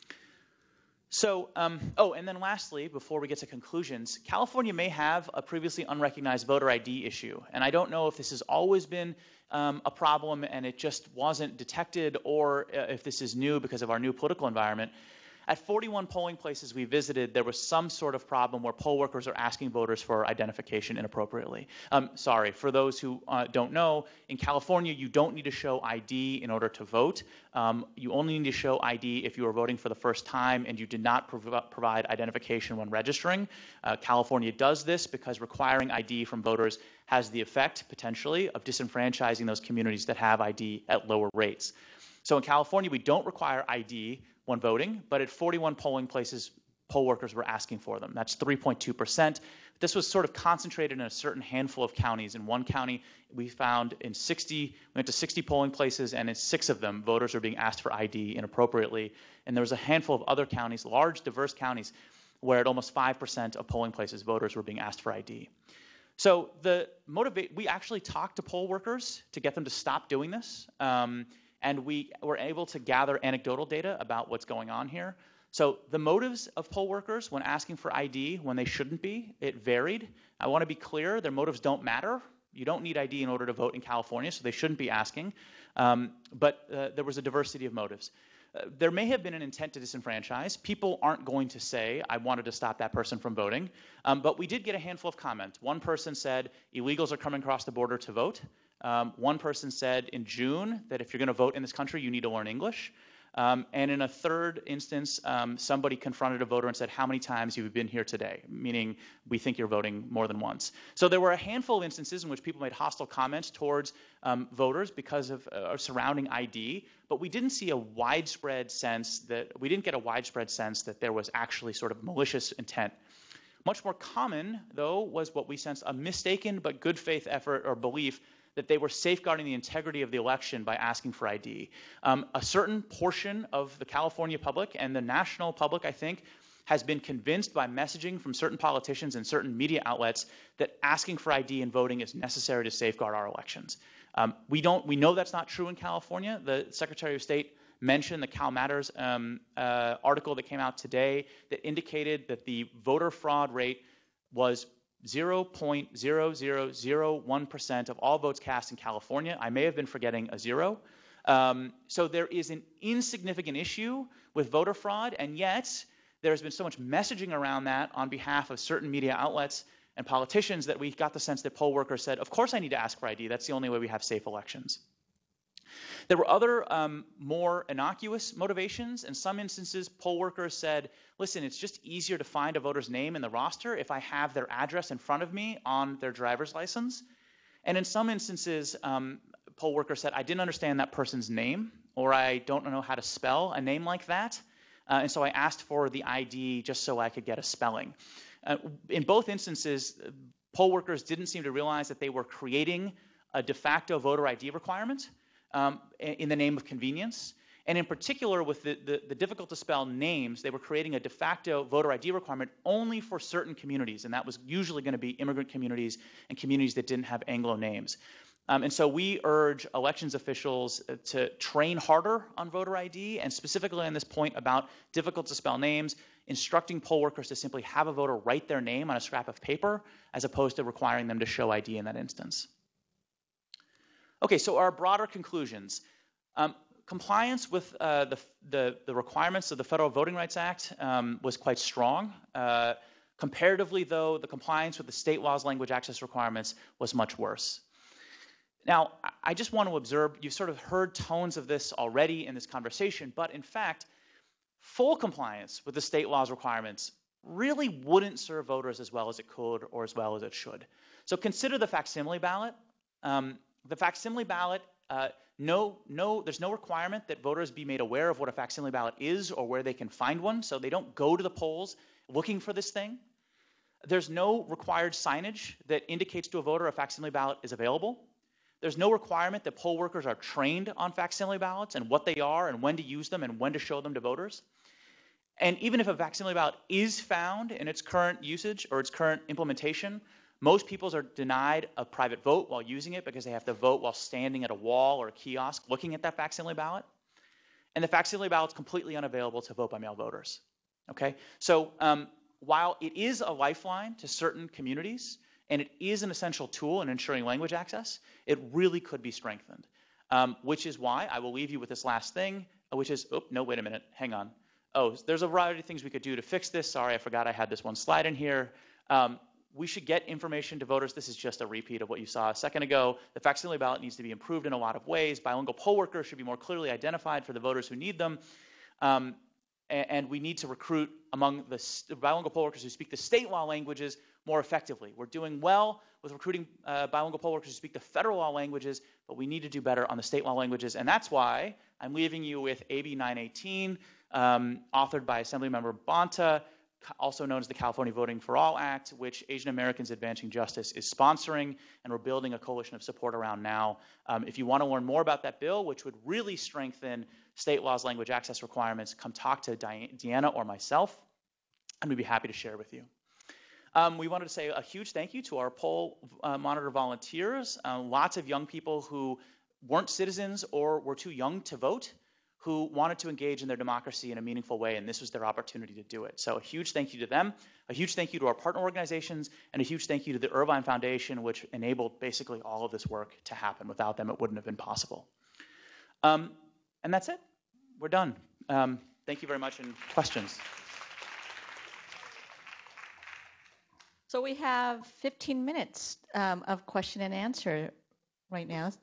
So, and then lastly, before we get to conclusions, California may have a previously unrecognized voter ID issue. And I don't know if this has always been a problem and it just wasn't detected, or if this is new because of our new political environment. At 41 polling places we visited, there was some sort of problem where poll workers are asking voters for identification inappropriately. Sorry, for those who don't know, in California, you don't need to show ID in order to vote. You only need to show ID if you are voting for the first time and you did not provide identification when registering. California does this because requiring ID from voters has the effect, potentially, of disenfranchising those communities that have ID at lower rates. So in California, we don't require ID when voting, but at 41 polling places, poll workers were asking for them. That's 3.2%. This was sort of concentrated in a certain handful of counties. In one county, we found we went to 60 polling places, and in 6 of them, voters were being asked for ID inappropriately. And there was a handful of other counties, large, diverse counties, where at almost 5% of polling places, voters were being asked for ID. So we actually talked to poll workers to get them to stop doing this. And we were able to gather anecdotal data about what's going on here. So the motives of poll workers when asking for ID when they shouldn't be, it varied. I want to be clear, their motives don't matter. You don't need ID in order to vote in California, so they shouldn't be asking. But there was a diversity of motives. There may have been an intent to disenfranchise. People aren't going to say, I wanted to stop that person from voting. But we did get a handful of comments. One person said, illegals are coming across the border to vote. One person said in June that if you're going to vote in this country, you need to learn English. And in a third instance, somebody confronted a voter and said, how many times have you been here today? Meaning, we think you're voting more than once. So there were a handful of instances in which people made hostile comments towards voters because of surrounding ID, but we didn't see a widespread sense that, there was actually sort of malicious intent. Much more common, though, was what we sensed a mistaken but good faith effort or belief that they were safeguarding the integrity of the election by asking for ID. A certain portion of the California public and the national public, I think, has been convinced by messaging from certain politicians and certain media outlets that asking for ID and voting is necessary to safeguard our elections. We know that's not true in California. The Secretary of State mentioned the Cal Matters article that came out today that indicated that the voter fraud rate was 0.0001% of all votes cast in California. I may have been forgetting a zero. So there is an insignificant issue with voter fraud, and yet there's been so much messaging around that on behalf of certain media outlets and politicians that we got the sense that poll workers said, of course I need to ask for ID. That's the only way we have safe elections. There were other more innocuous motivations. In some instances, poll workers said, listen, it's just easier to find a voter's name in the roster if I have their address in front of me on their driver's license. And in some instances, poll workers said, I didn't understand that person's name, or I don't know how to spell a name like that. And so I asked for the ID just so I could get a spelling. In both instances, poll workers didn't seem to realize that they were creating a de facto voter ID requirement in the name of convenience. And in particular, with the difficult to spell names, they were creating a de facto voter ID requirement only for certain communities. And that was usually going to be immigrant communities and communities that didn't have Anglo names. And so we urge elections officials to train harder on voter ID, and specifically on this point about difficult to spell names, instructing poll workers to simply have a voter write their name on a scrap of paper, as opposed to requiring them to show ID in that instance. Okay, so our broader conclusions. Compliance with the requirements of the Federal Voting Rights Act was quite strong. Comparatively, though, the compliance with the state law's language access requirements was much worse. Now, I just want to observe, you've sort of heard tones of this already in this conversation, but in fact, full compliance with the state law's requirements really wouldn't serve voters as well as it could or as well as it should. So consider the facsimile ballot. The facsimile ballot, there's no requirement that voters be made aware of what a facsimile ballot is or where they can find one, so they don't go to the polls looking for this thing. There's no required signage that indicates to a voter a facsimile ballot is available. There's no requirement that poll workers are trained on facsimile ballots and what they are and when to use them and when to show them to voters. And even if a facsimile ballot is found in its current usage or its current implementation, most people are denied a private vote while using it because they have to vote while standing at a wall or a kiosk looking at that facsimile ballot. And the facsimile ballot is completely unavailable to vote by mail voters. Okay? So while it is a lifeline to certain communities, and it is an essential tool in ensuring language access, it really could be strengthened, which is why I will leave you with this last thing, which is, oh, no, wait a minute, hang on. Oh, there's a variety of things we could do to fix this. Sorry, I forgot I had this one slide in here. We should get information to voters. This is just a repeat of what you saw a second ago. The facsimile ballot needs to be improved in a lot of ways. Bilingual poll workers should be more clearly identified for the voters who need them. And we need to recruit among the bilingual poll workers who speak the state law languages more effectively. We're doing well with recruiting bilingual poll workers who speak the federal law languages, but we need to do better on the state law languages. And that's why I'm leaving you with AB 918, authored by Assemblymember Bonta, also known as the California Voting for All Act, which Asian Americans Advancing Justice is sponsoring, and we're building a coalition of support around now. If you want to learn more about that bill, which would really strengthen state law's language access requirements, come talk to Deanna or myself, and we'd be happy to share with you. We wanted to say a huge thank you to our poll monitor volunteers, lots of young people who weren't citizens or were too young to vote, who wanted to engage in their democracy in a meaningful way, and this was their opportunity to do it. So a huge thank you to them, a huge thank you to our partner organizations, and a huge thank you to the Irvine Foundation, which enabled basically all of this work to happen. Without them, it wouldn't have been possible. And that's it. We're done. Thank you very much, and questions? So we have 15 minutes of question and answer right now.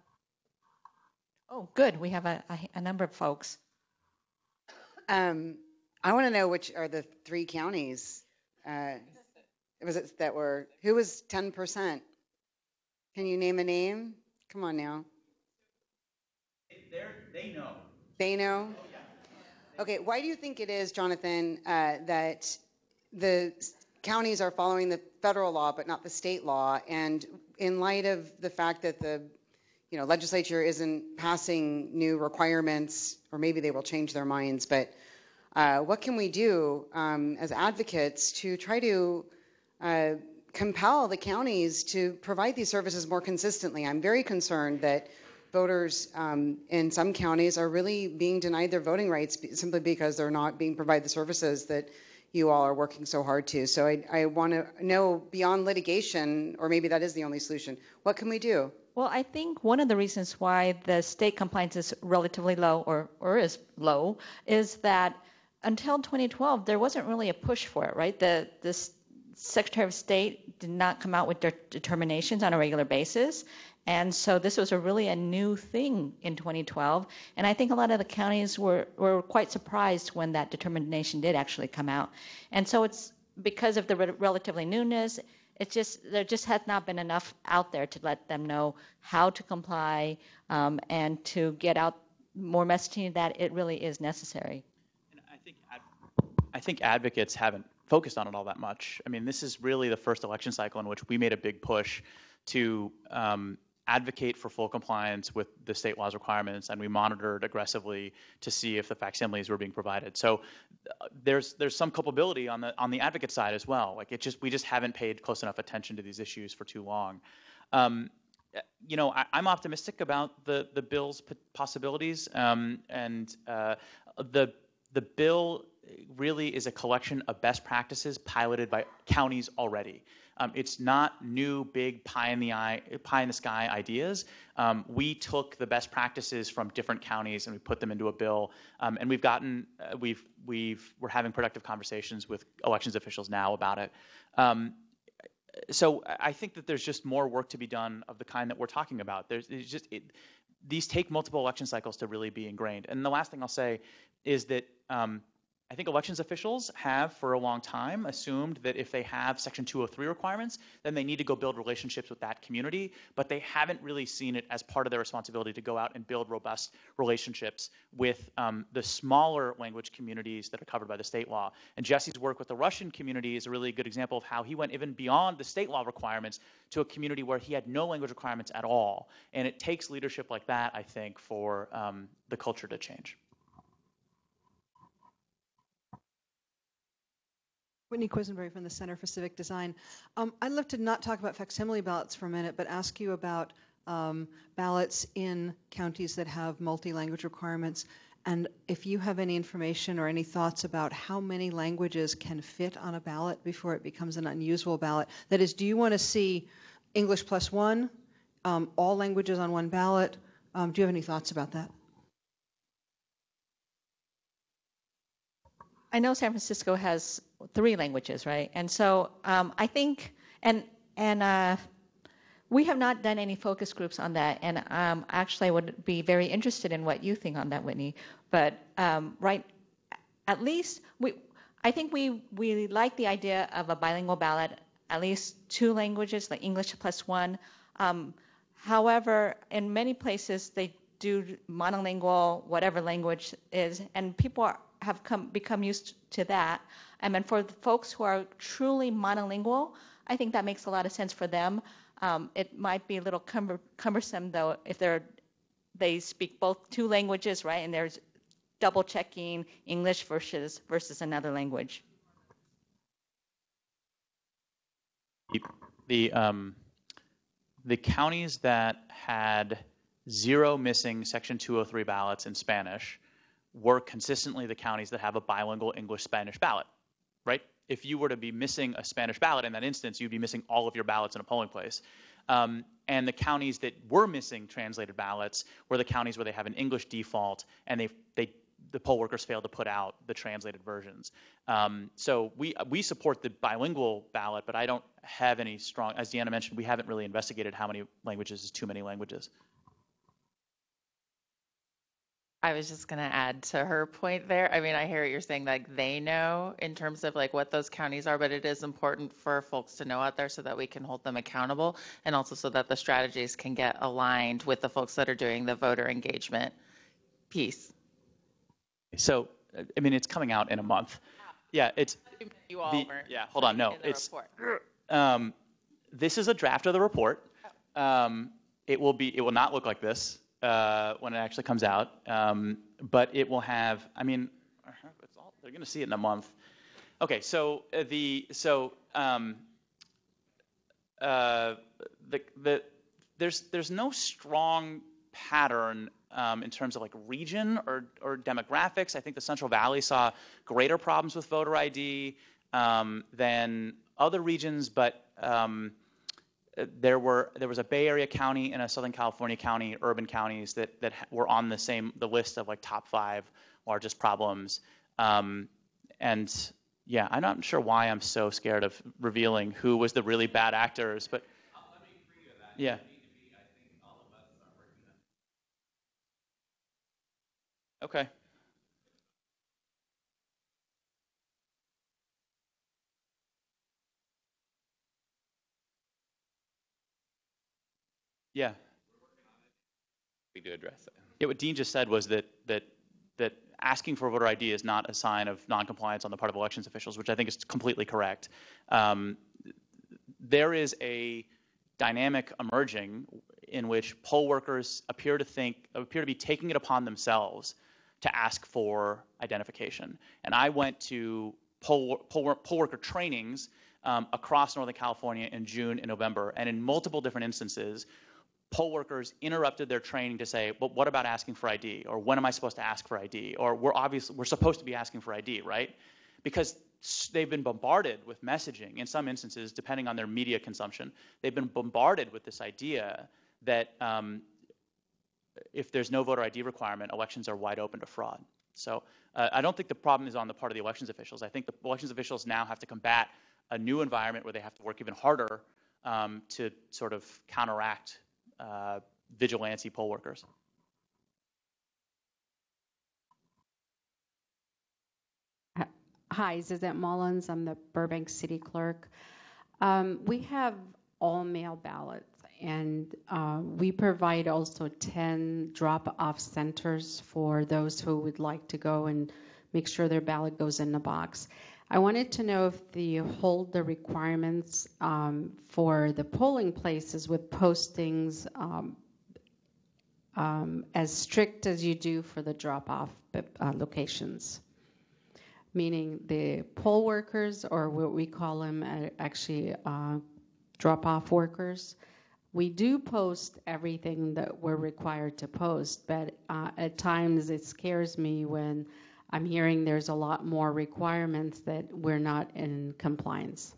Oh, good. We have a number of folks. I want to know which are the 3 counties. Was it that were? Who was 10%? Can you name a name? Come on now. They know. They know? Oh, yeah. Okay. Why do you think it is, Jonathan, that the counties are following the federal law but not the state law? And in light of the fact that the legislature isn't passing new requirements, or maybe they will change their minds, but what can we do as advocates to try to compel the counties to provide these services more consistently? I'm very concerned that voters in some counties are really being denied their voting rights simply because they're not being provided the services that you all are working so hard to. So I want to know, beyond litigation, or maybe that is the only solution, what can we do? Well, I think one of the reasons why the state compliance is relatively low or is low is that until 2012, there wasn't really a push for it, right? The Secretary of State did not come out with their determinations on a regular basis. And so this was a new thing in 2012. And I think a lot of the counties were quite surprised when that determination did actually come out. And so it's because of the relatively newness, there just has not been enough out there to let them know how to comply and to get out more messaging that it really is necessary. And I think advocates haven't focused on it all that much. I mean, this is really the first election cycle in which we made a big push to advocate for full compliance with the state law's requirements, and we monitored aggressively to see if the facsimiles were being provided. So there's some culpability on the advocate side as well. Like we just haven't paid close enough attention to these issues for too long. I'm optimistic about the bill's possibilities, and the bill really is a collection of best practices piloted by counties already. It's not new, big pie in the sky ideas. We took the best practices from different counties and we put them into a bill. And we're having productive conversations with elections officials now about it. So I think that there's just more work to be done of the kind that we're talking about. These take multiple election cycles to really be ingrained. And the last thing I'll say is that I think elections officials have for a long time assumed that if they have Section 203 requirements, then they need to go build relationships with that community, but they haven't really seen it as part of their responsibility to go out and build robust relationships with the smaller language communities that are covered by the state law. And Jesse's work with the Russian community is a really good example of how he went even beyond the state law requirements to a community where he had no language requirements at all. And it takes leadership like that, I think, for the culture to change. Whitney Quisenberry from the Center for Civic Design. I'd love to not talk about facsimile ballots for a minute, but ask you about ballots in counties that have multi-language requirements, and if you have any information or any thoughts about how many languages can fit on a ballot before it becomes an unusable ballot. That is, do you want to see English plus one, all languages on one ballot? Do you have any thoughts about that? I know San Francisco has 3 languages, right? And so I think, and we have not done any focus groups on that, and actually I would be very interested in what you think on that, Whitney. But at least I think we like the idea of a bilingual ballot, at least 2 languages, like English plus 1. However, in many places they do monolingual, whatever language is, and people have become used to that. And for the folks who are truly monolingual, I think that makes a lot of sense for them. It might be a little cumbersome, though, if they speak both 2 languages, right? And there's double checking English versus another language. The counties that had 0 missing Section 203 ballots in Spanish were consistently the counties that have a bilingual English-Spanish ballot, right? If you were to be missing a Spanish ballot in that instance, you'd be missing all of your ballots in a polling place. And the counties that were missing translated ballots were the counties where they have an English default and the poll workers failed to put out the translated versions. So we support the bilingual ballot, but I don't have any strong, as Deanna mentioned, we haven't really investigated how many languages is too many languages. I was just going to add to her point there. I mean, I hear what you're saying, like they know in terms of like what those counties are, but it is important for folks to know out there so that we can hold them accountable, and also so that the strategies can get aligned with the folks that are doing the voter engagement piece. So, I mean, it's coming out in a month. Yeah, it's you all weren't. Yeah, hold on, no, it's this is a draft of the report. It will not look like this when it actually comes out, but it will have. I mean, they're going to see it in a month. Okay, so there's no strong pattern in terms of like region or demographics. I think the Central Valley saw greater problems with voter ID than other regions, but there was a Bay Area county and a Southern California county, urban counties that were on the list of like top 5 largest problems. And yeah, I'm not sure why I'm so scared of revealing who was the really bad actors, but let me free of that. Yeah. I think all of us are working on. Okay. Yeah. We do address that. Yeah, what Dean just said was that asking for voter ID is not a sign of noncompliance on the part of elections officials, which I think is completely correct. There is a dynamic emerging in which poll workers appear to be taking it upon themselves to ask for identification. And I went to poll worker trainings across Northern California in June and November, and in multiple different instances, poll workers interrupted their training to say, but what about asking for ID? Or when am I supposed to ask for ID? Or we're supposed to be asking for ID, right? Because they've been bombarded with messaging, in some instances, depending on their media consumption. They've been bombarded with this idea that if there's no voter ID requirement, elections are wide open to fraud. So I don't think the problem is on the part of the elections officials. I think the elections officials now have to combat a new environment where they have to work even harder to sort of counteract vigilante poll workers. Hi, Suzette Mullins. I'm the Burbank City Clerk. We have all mail ballots, and we provide also 10 drop-off centers for those who would like to go and make sure their ballot goes in the box. I wanted to know if they hold the requirements for the polling places with postings as strict as you do for the drop-off locations. Meaning the poll workers, or what we call them actually drop-off workers, we do post everything that we're required to post, but at times it scares me when I'm hearing there's a lot more requirements that we're not in compliance.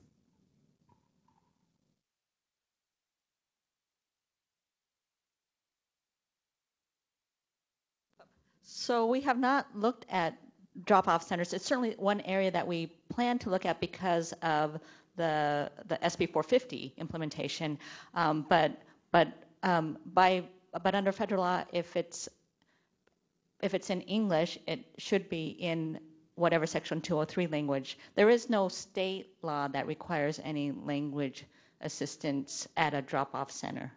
So we have not looked at drop-off centers. It's certainly one area that we plan to look at because of the SB 450 implementation. But under federal law, if it's in English, it should be in whatever Section 203 language. There is no state law that requires any language assistance at a drop-off center.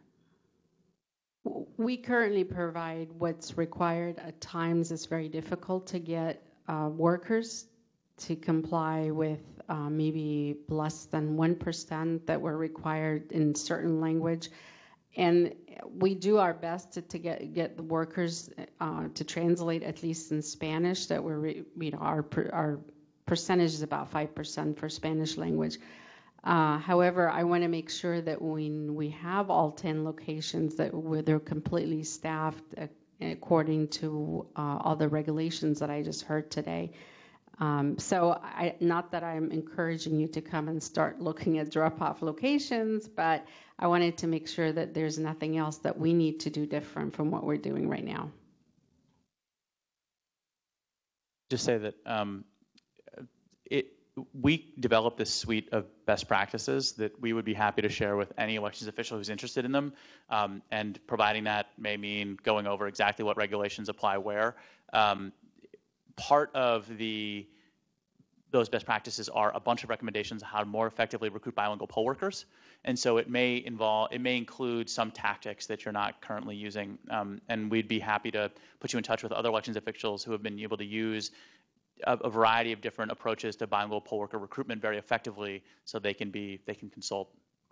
We currently provide what's required. At times it's very difficult to get workers to comply with maybe less than 1% that were required in certain language. And we do our best to get the workers to translate at least in Spanish. That our percentage is about 5% for Spanish language. However, I want to make sure that when we have all 10 locations, that they're completely staffed according to all the regulations that I just heard today. So not that I'm encouraging you to come and start looking at drop-off locations, but I wanted to make sure that there's nothing else that we need to do different from what we're doing right now. Just say that we developed this suite of best practices that we would be happy to share with any elections official who's interested in them. And providing that may mean going over exactly what regulations apply where. Part of those best practices are a bunch of recommendations on how to more effectively recruit bilingual poll workers. And so it may include some tactics that you're not currently using. And we'd be happy to put you in touch with other elections officials who have been able to use a variety of different approaches to bilingual poll worker recruitment very effectively, so they can consult.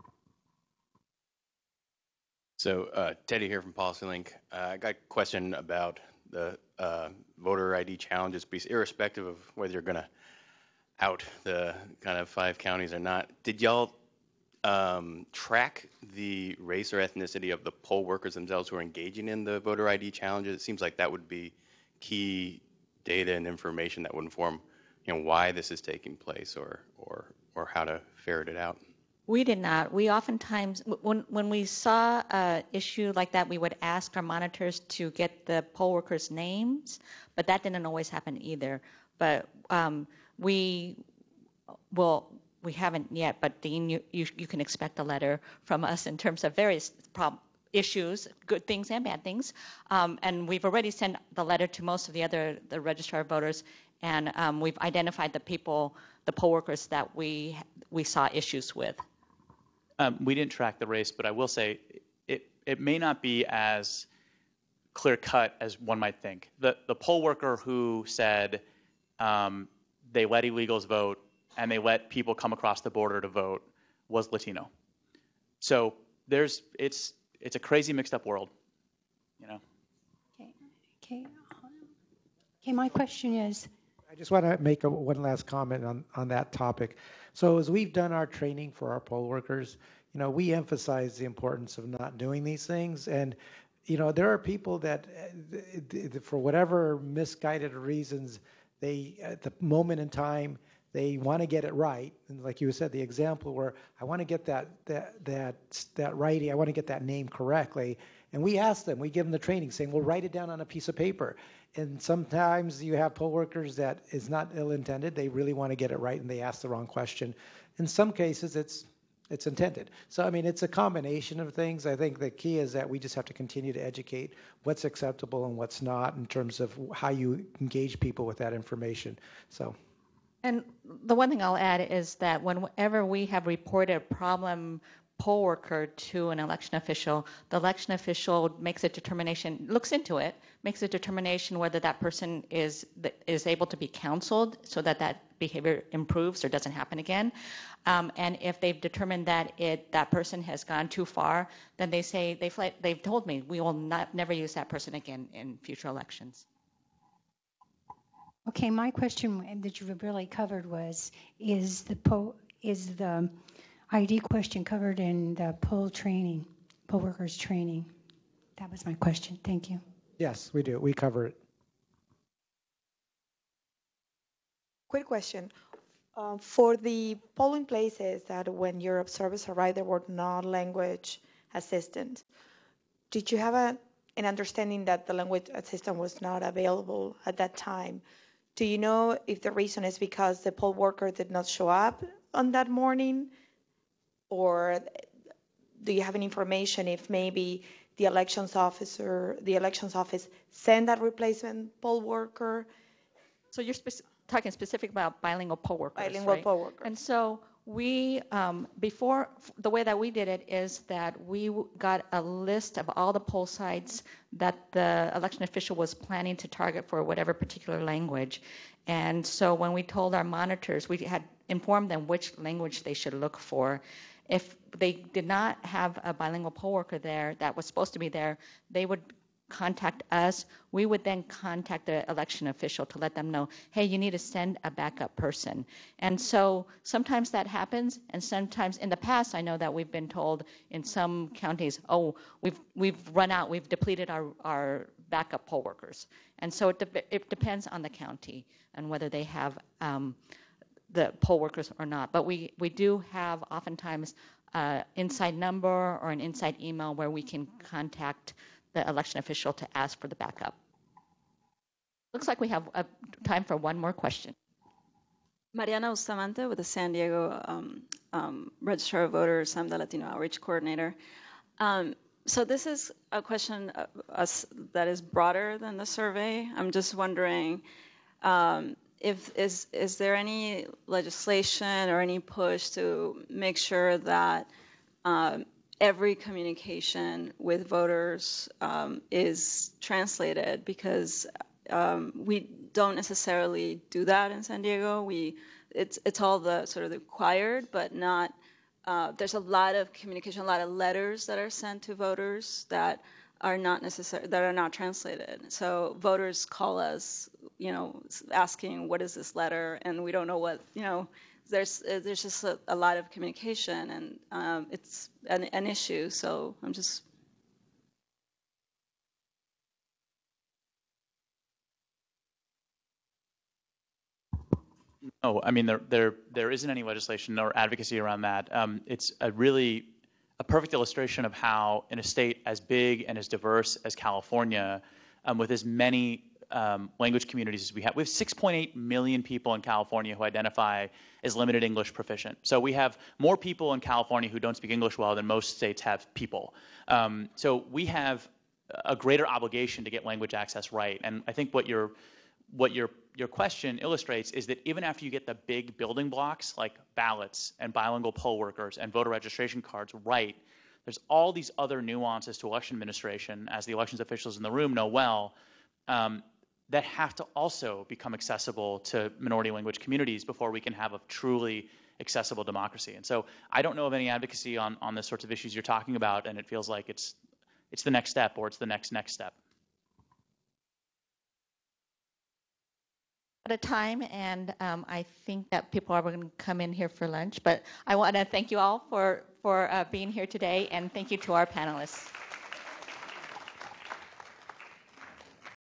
So Teddy here from PolicyLink. I got a question about the voter ID challenges piece, irrespective of whether you're going to out the kind of 5 counties or not. Did y'all track the race or ethnicity of the poll workers themselves who are engaging in the voter ID challenges? It seems like that would be key data and information that would inform, why this is taking place or how to ferret it out. We did not. We oftentimes, when we saw an issue like that, we would ask our monitors to get the poll workers' names, but that didn't always happen either. But we haven't yet, but Dean, you can expect a letter from us in terms of various issues, good things and bad things. And we've already sent the letter to most of the registrar of voters, and we've identified the people, the poll workers that we saw issues with. We didn't track the race, but I will say it may not be as clear cut as one might think. The poll worker who said they let illegals vote and they let people come across the border to vote was Latino. So it's a crazy mixed up world, Okay. My question is. I just want to make one last comment on that topic. So as we've done our training for our poll workers, we emphasize the importance of not doing these things. And, there are people that, for whatever misguided reasons, they, at the moment in time, they want to get it right. And like you said, the example where I want to get that righty, I want to get that name correctly. And we ask them, we give them the training saying, well, write it down on a piece of paper. And sometimes you have poll workers that is not ill-intended. They really want to get it right and they ask the wrong question. In some cases, it's intended. So, it's a combination of things. I think the key is that we just have to continue to educate what's acceptable and what's not in terms of how you engage people with that information. So. And the one thing I'll add is that whenever we have reported a problem poll worker to an election official, the election official makes a determination, looks into it, makes a determination whether that person is able to be counseled so that behavior improves or doesn't happen again. And if they've determined that that person has gone too far, then they say, they've told me, we will never use that person again in future elections. Okay, my question that you really covered was, is the ID question covered in the poll workers training? That was my question. Thank you. Yes, we do. We cover it. Quick question. For the polling places that when your observers arrived, there were non-language assistants, did you have an understanding that the language assistant was not available at that time? Do you know if the reason is because the poll worker did not show up on that morning? Or do you have any information if maybe the elections office sent that replacement poll worker? So you're talking specific about bilingual poll workers, Bilingual right? poll workers. And so we, before, the way that we did it is that we got a list of all the poll sites that the election official was planning to target for whatever particular language. And so when we told our monitors, we had informed them which language they should look for. If they did not have a bilingual poll worker there that was supposed to be there, they would contact us. We would then contact the election official to let them know, hey, you need to send a backup person. And so sometimes that happens, and sometimes in the past I know that we've been told in some counties, oh, we've run out, we've depleted our backup poll workers. And so it depends on the county and whether they have the poll workers or not. But we do have oftentimes an inside number or an inside email where we can contact the election official to ask for the backup. Looks like we have time for one more question. Mariana Bustamante with the San Diego Registrar of Voters. I'm the Latino Outreach Coordinator. So this is a question that is broader than the survey. I'm just wondering, is there any legislation or any push to make sure that every communication with voters is translated? Because we don't necessarily do that in San Diego. It's all the sort of required, but not. There's a lot of communication, a lot of letters that are sent to voters that are not necessary, that are not translated. So voters call us, asking what is this letter, and we don't know what, there's just a lot of communication, and it's an issue. So I'm just. No, I mean there isn't any legislation or advocacy around that. It's a perfect illustration of how in a state as big and as diverse as California, with as many language communities as we have 6.8 million people in California who identify as limited English proficient. So we have more people in California who don't speak English well than most states have people. So we have a greater obligation to get language access right. And I think what your question illustrates is that even after you get the big building blocks like ballots and bilingual poll workers and voter registration cards right, there's all these other nuances to election administration, as the elections officials in the room know well, that have to also become accessible to minority language communities before we can have a truly accessible democracy. And so I don't know of any advocacy on the sorts of issues you're talking about, and it feels like it's the next step, or it's the next step. At a time, and I think that people are going to come in here for lunch, but I want to thank you all for being here today, and thank you to our panelists.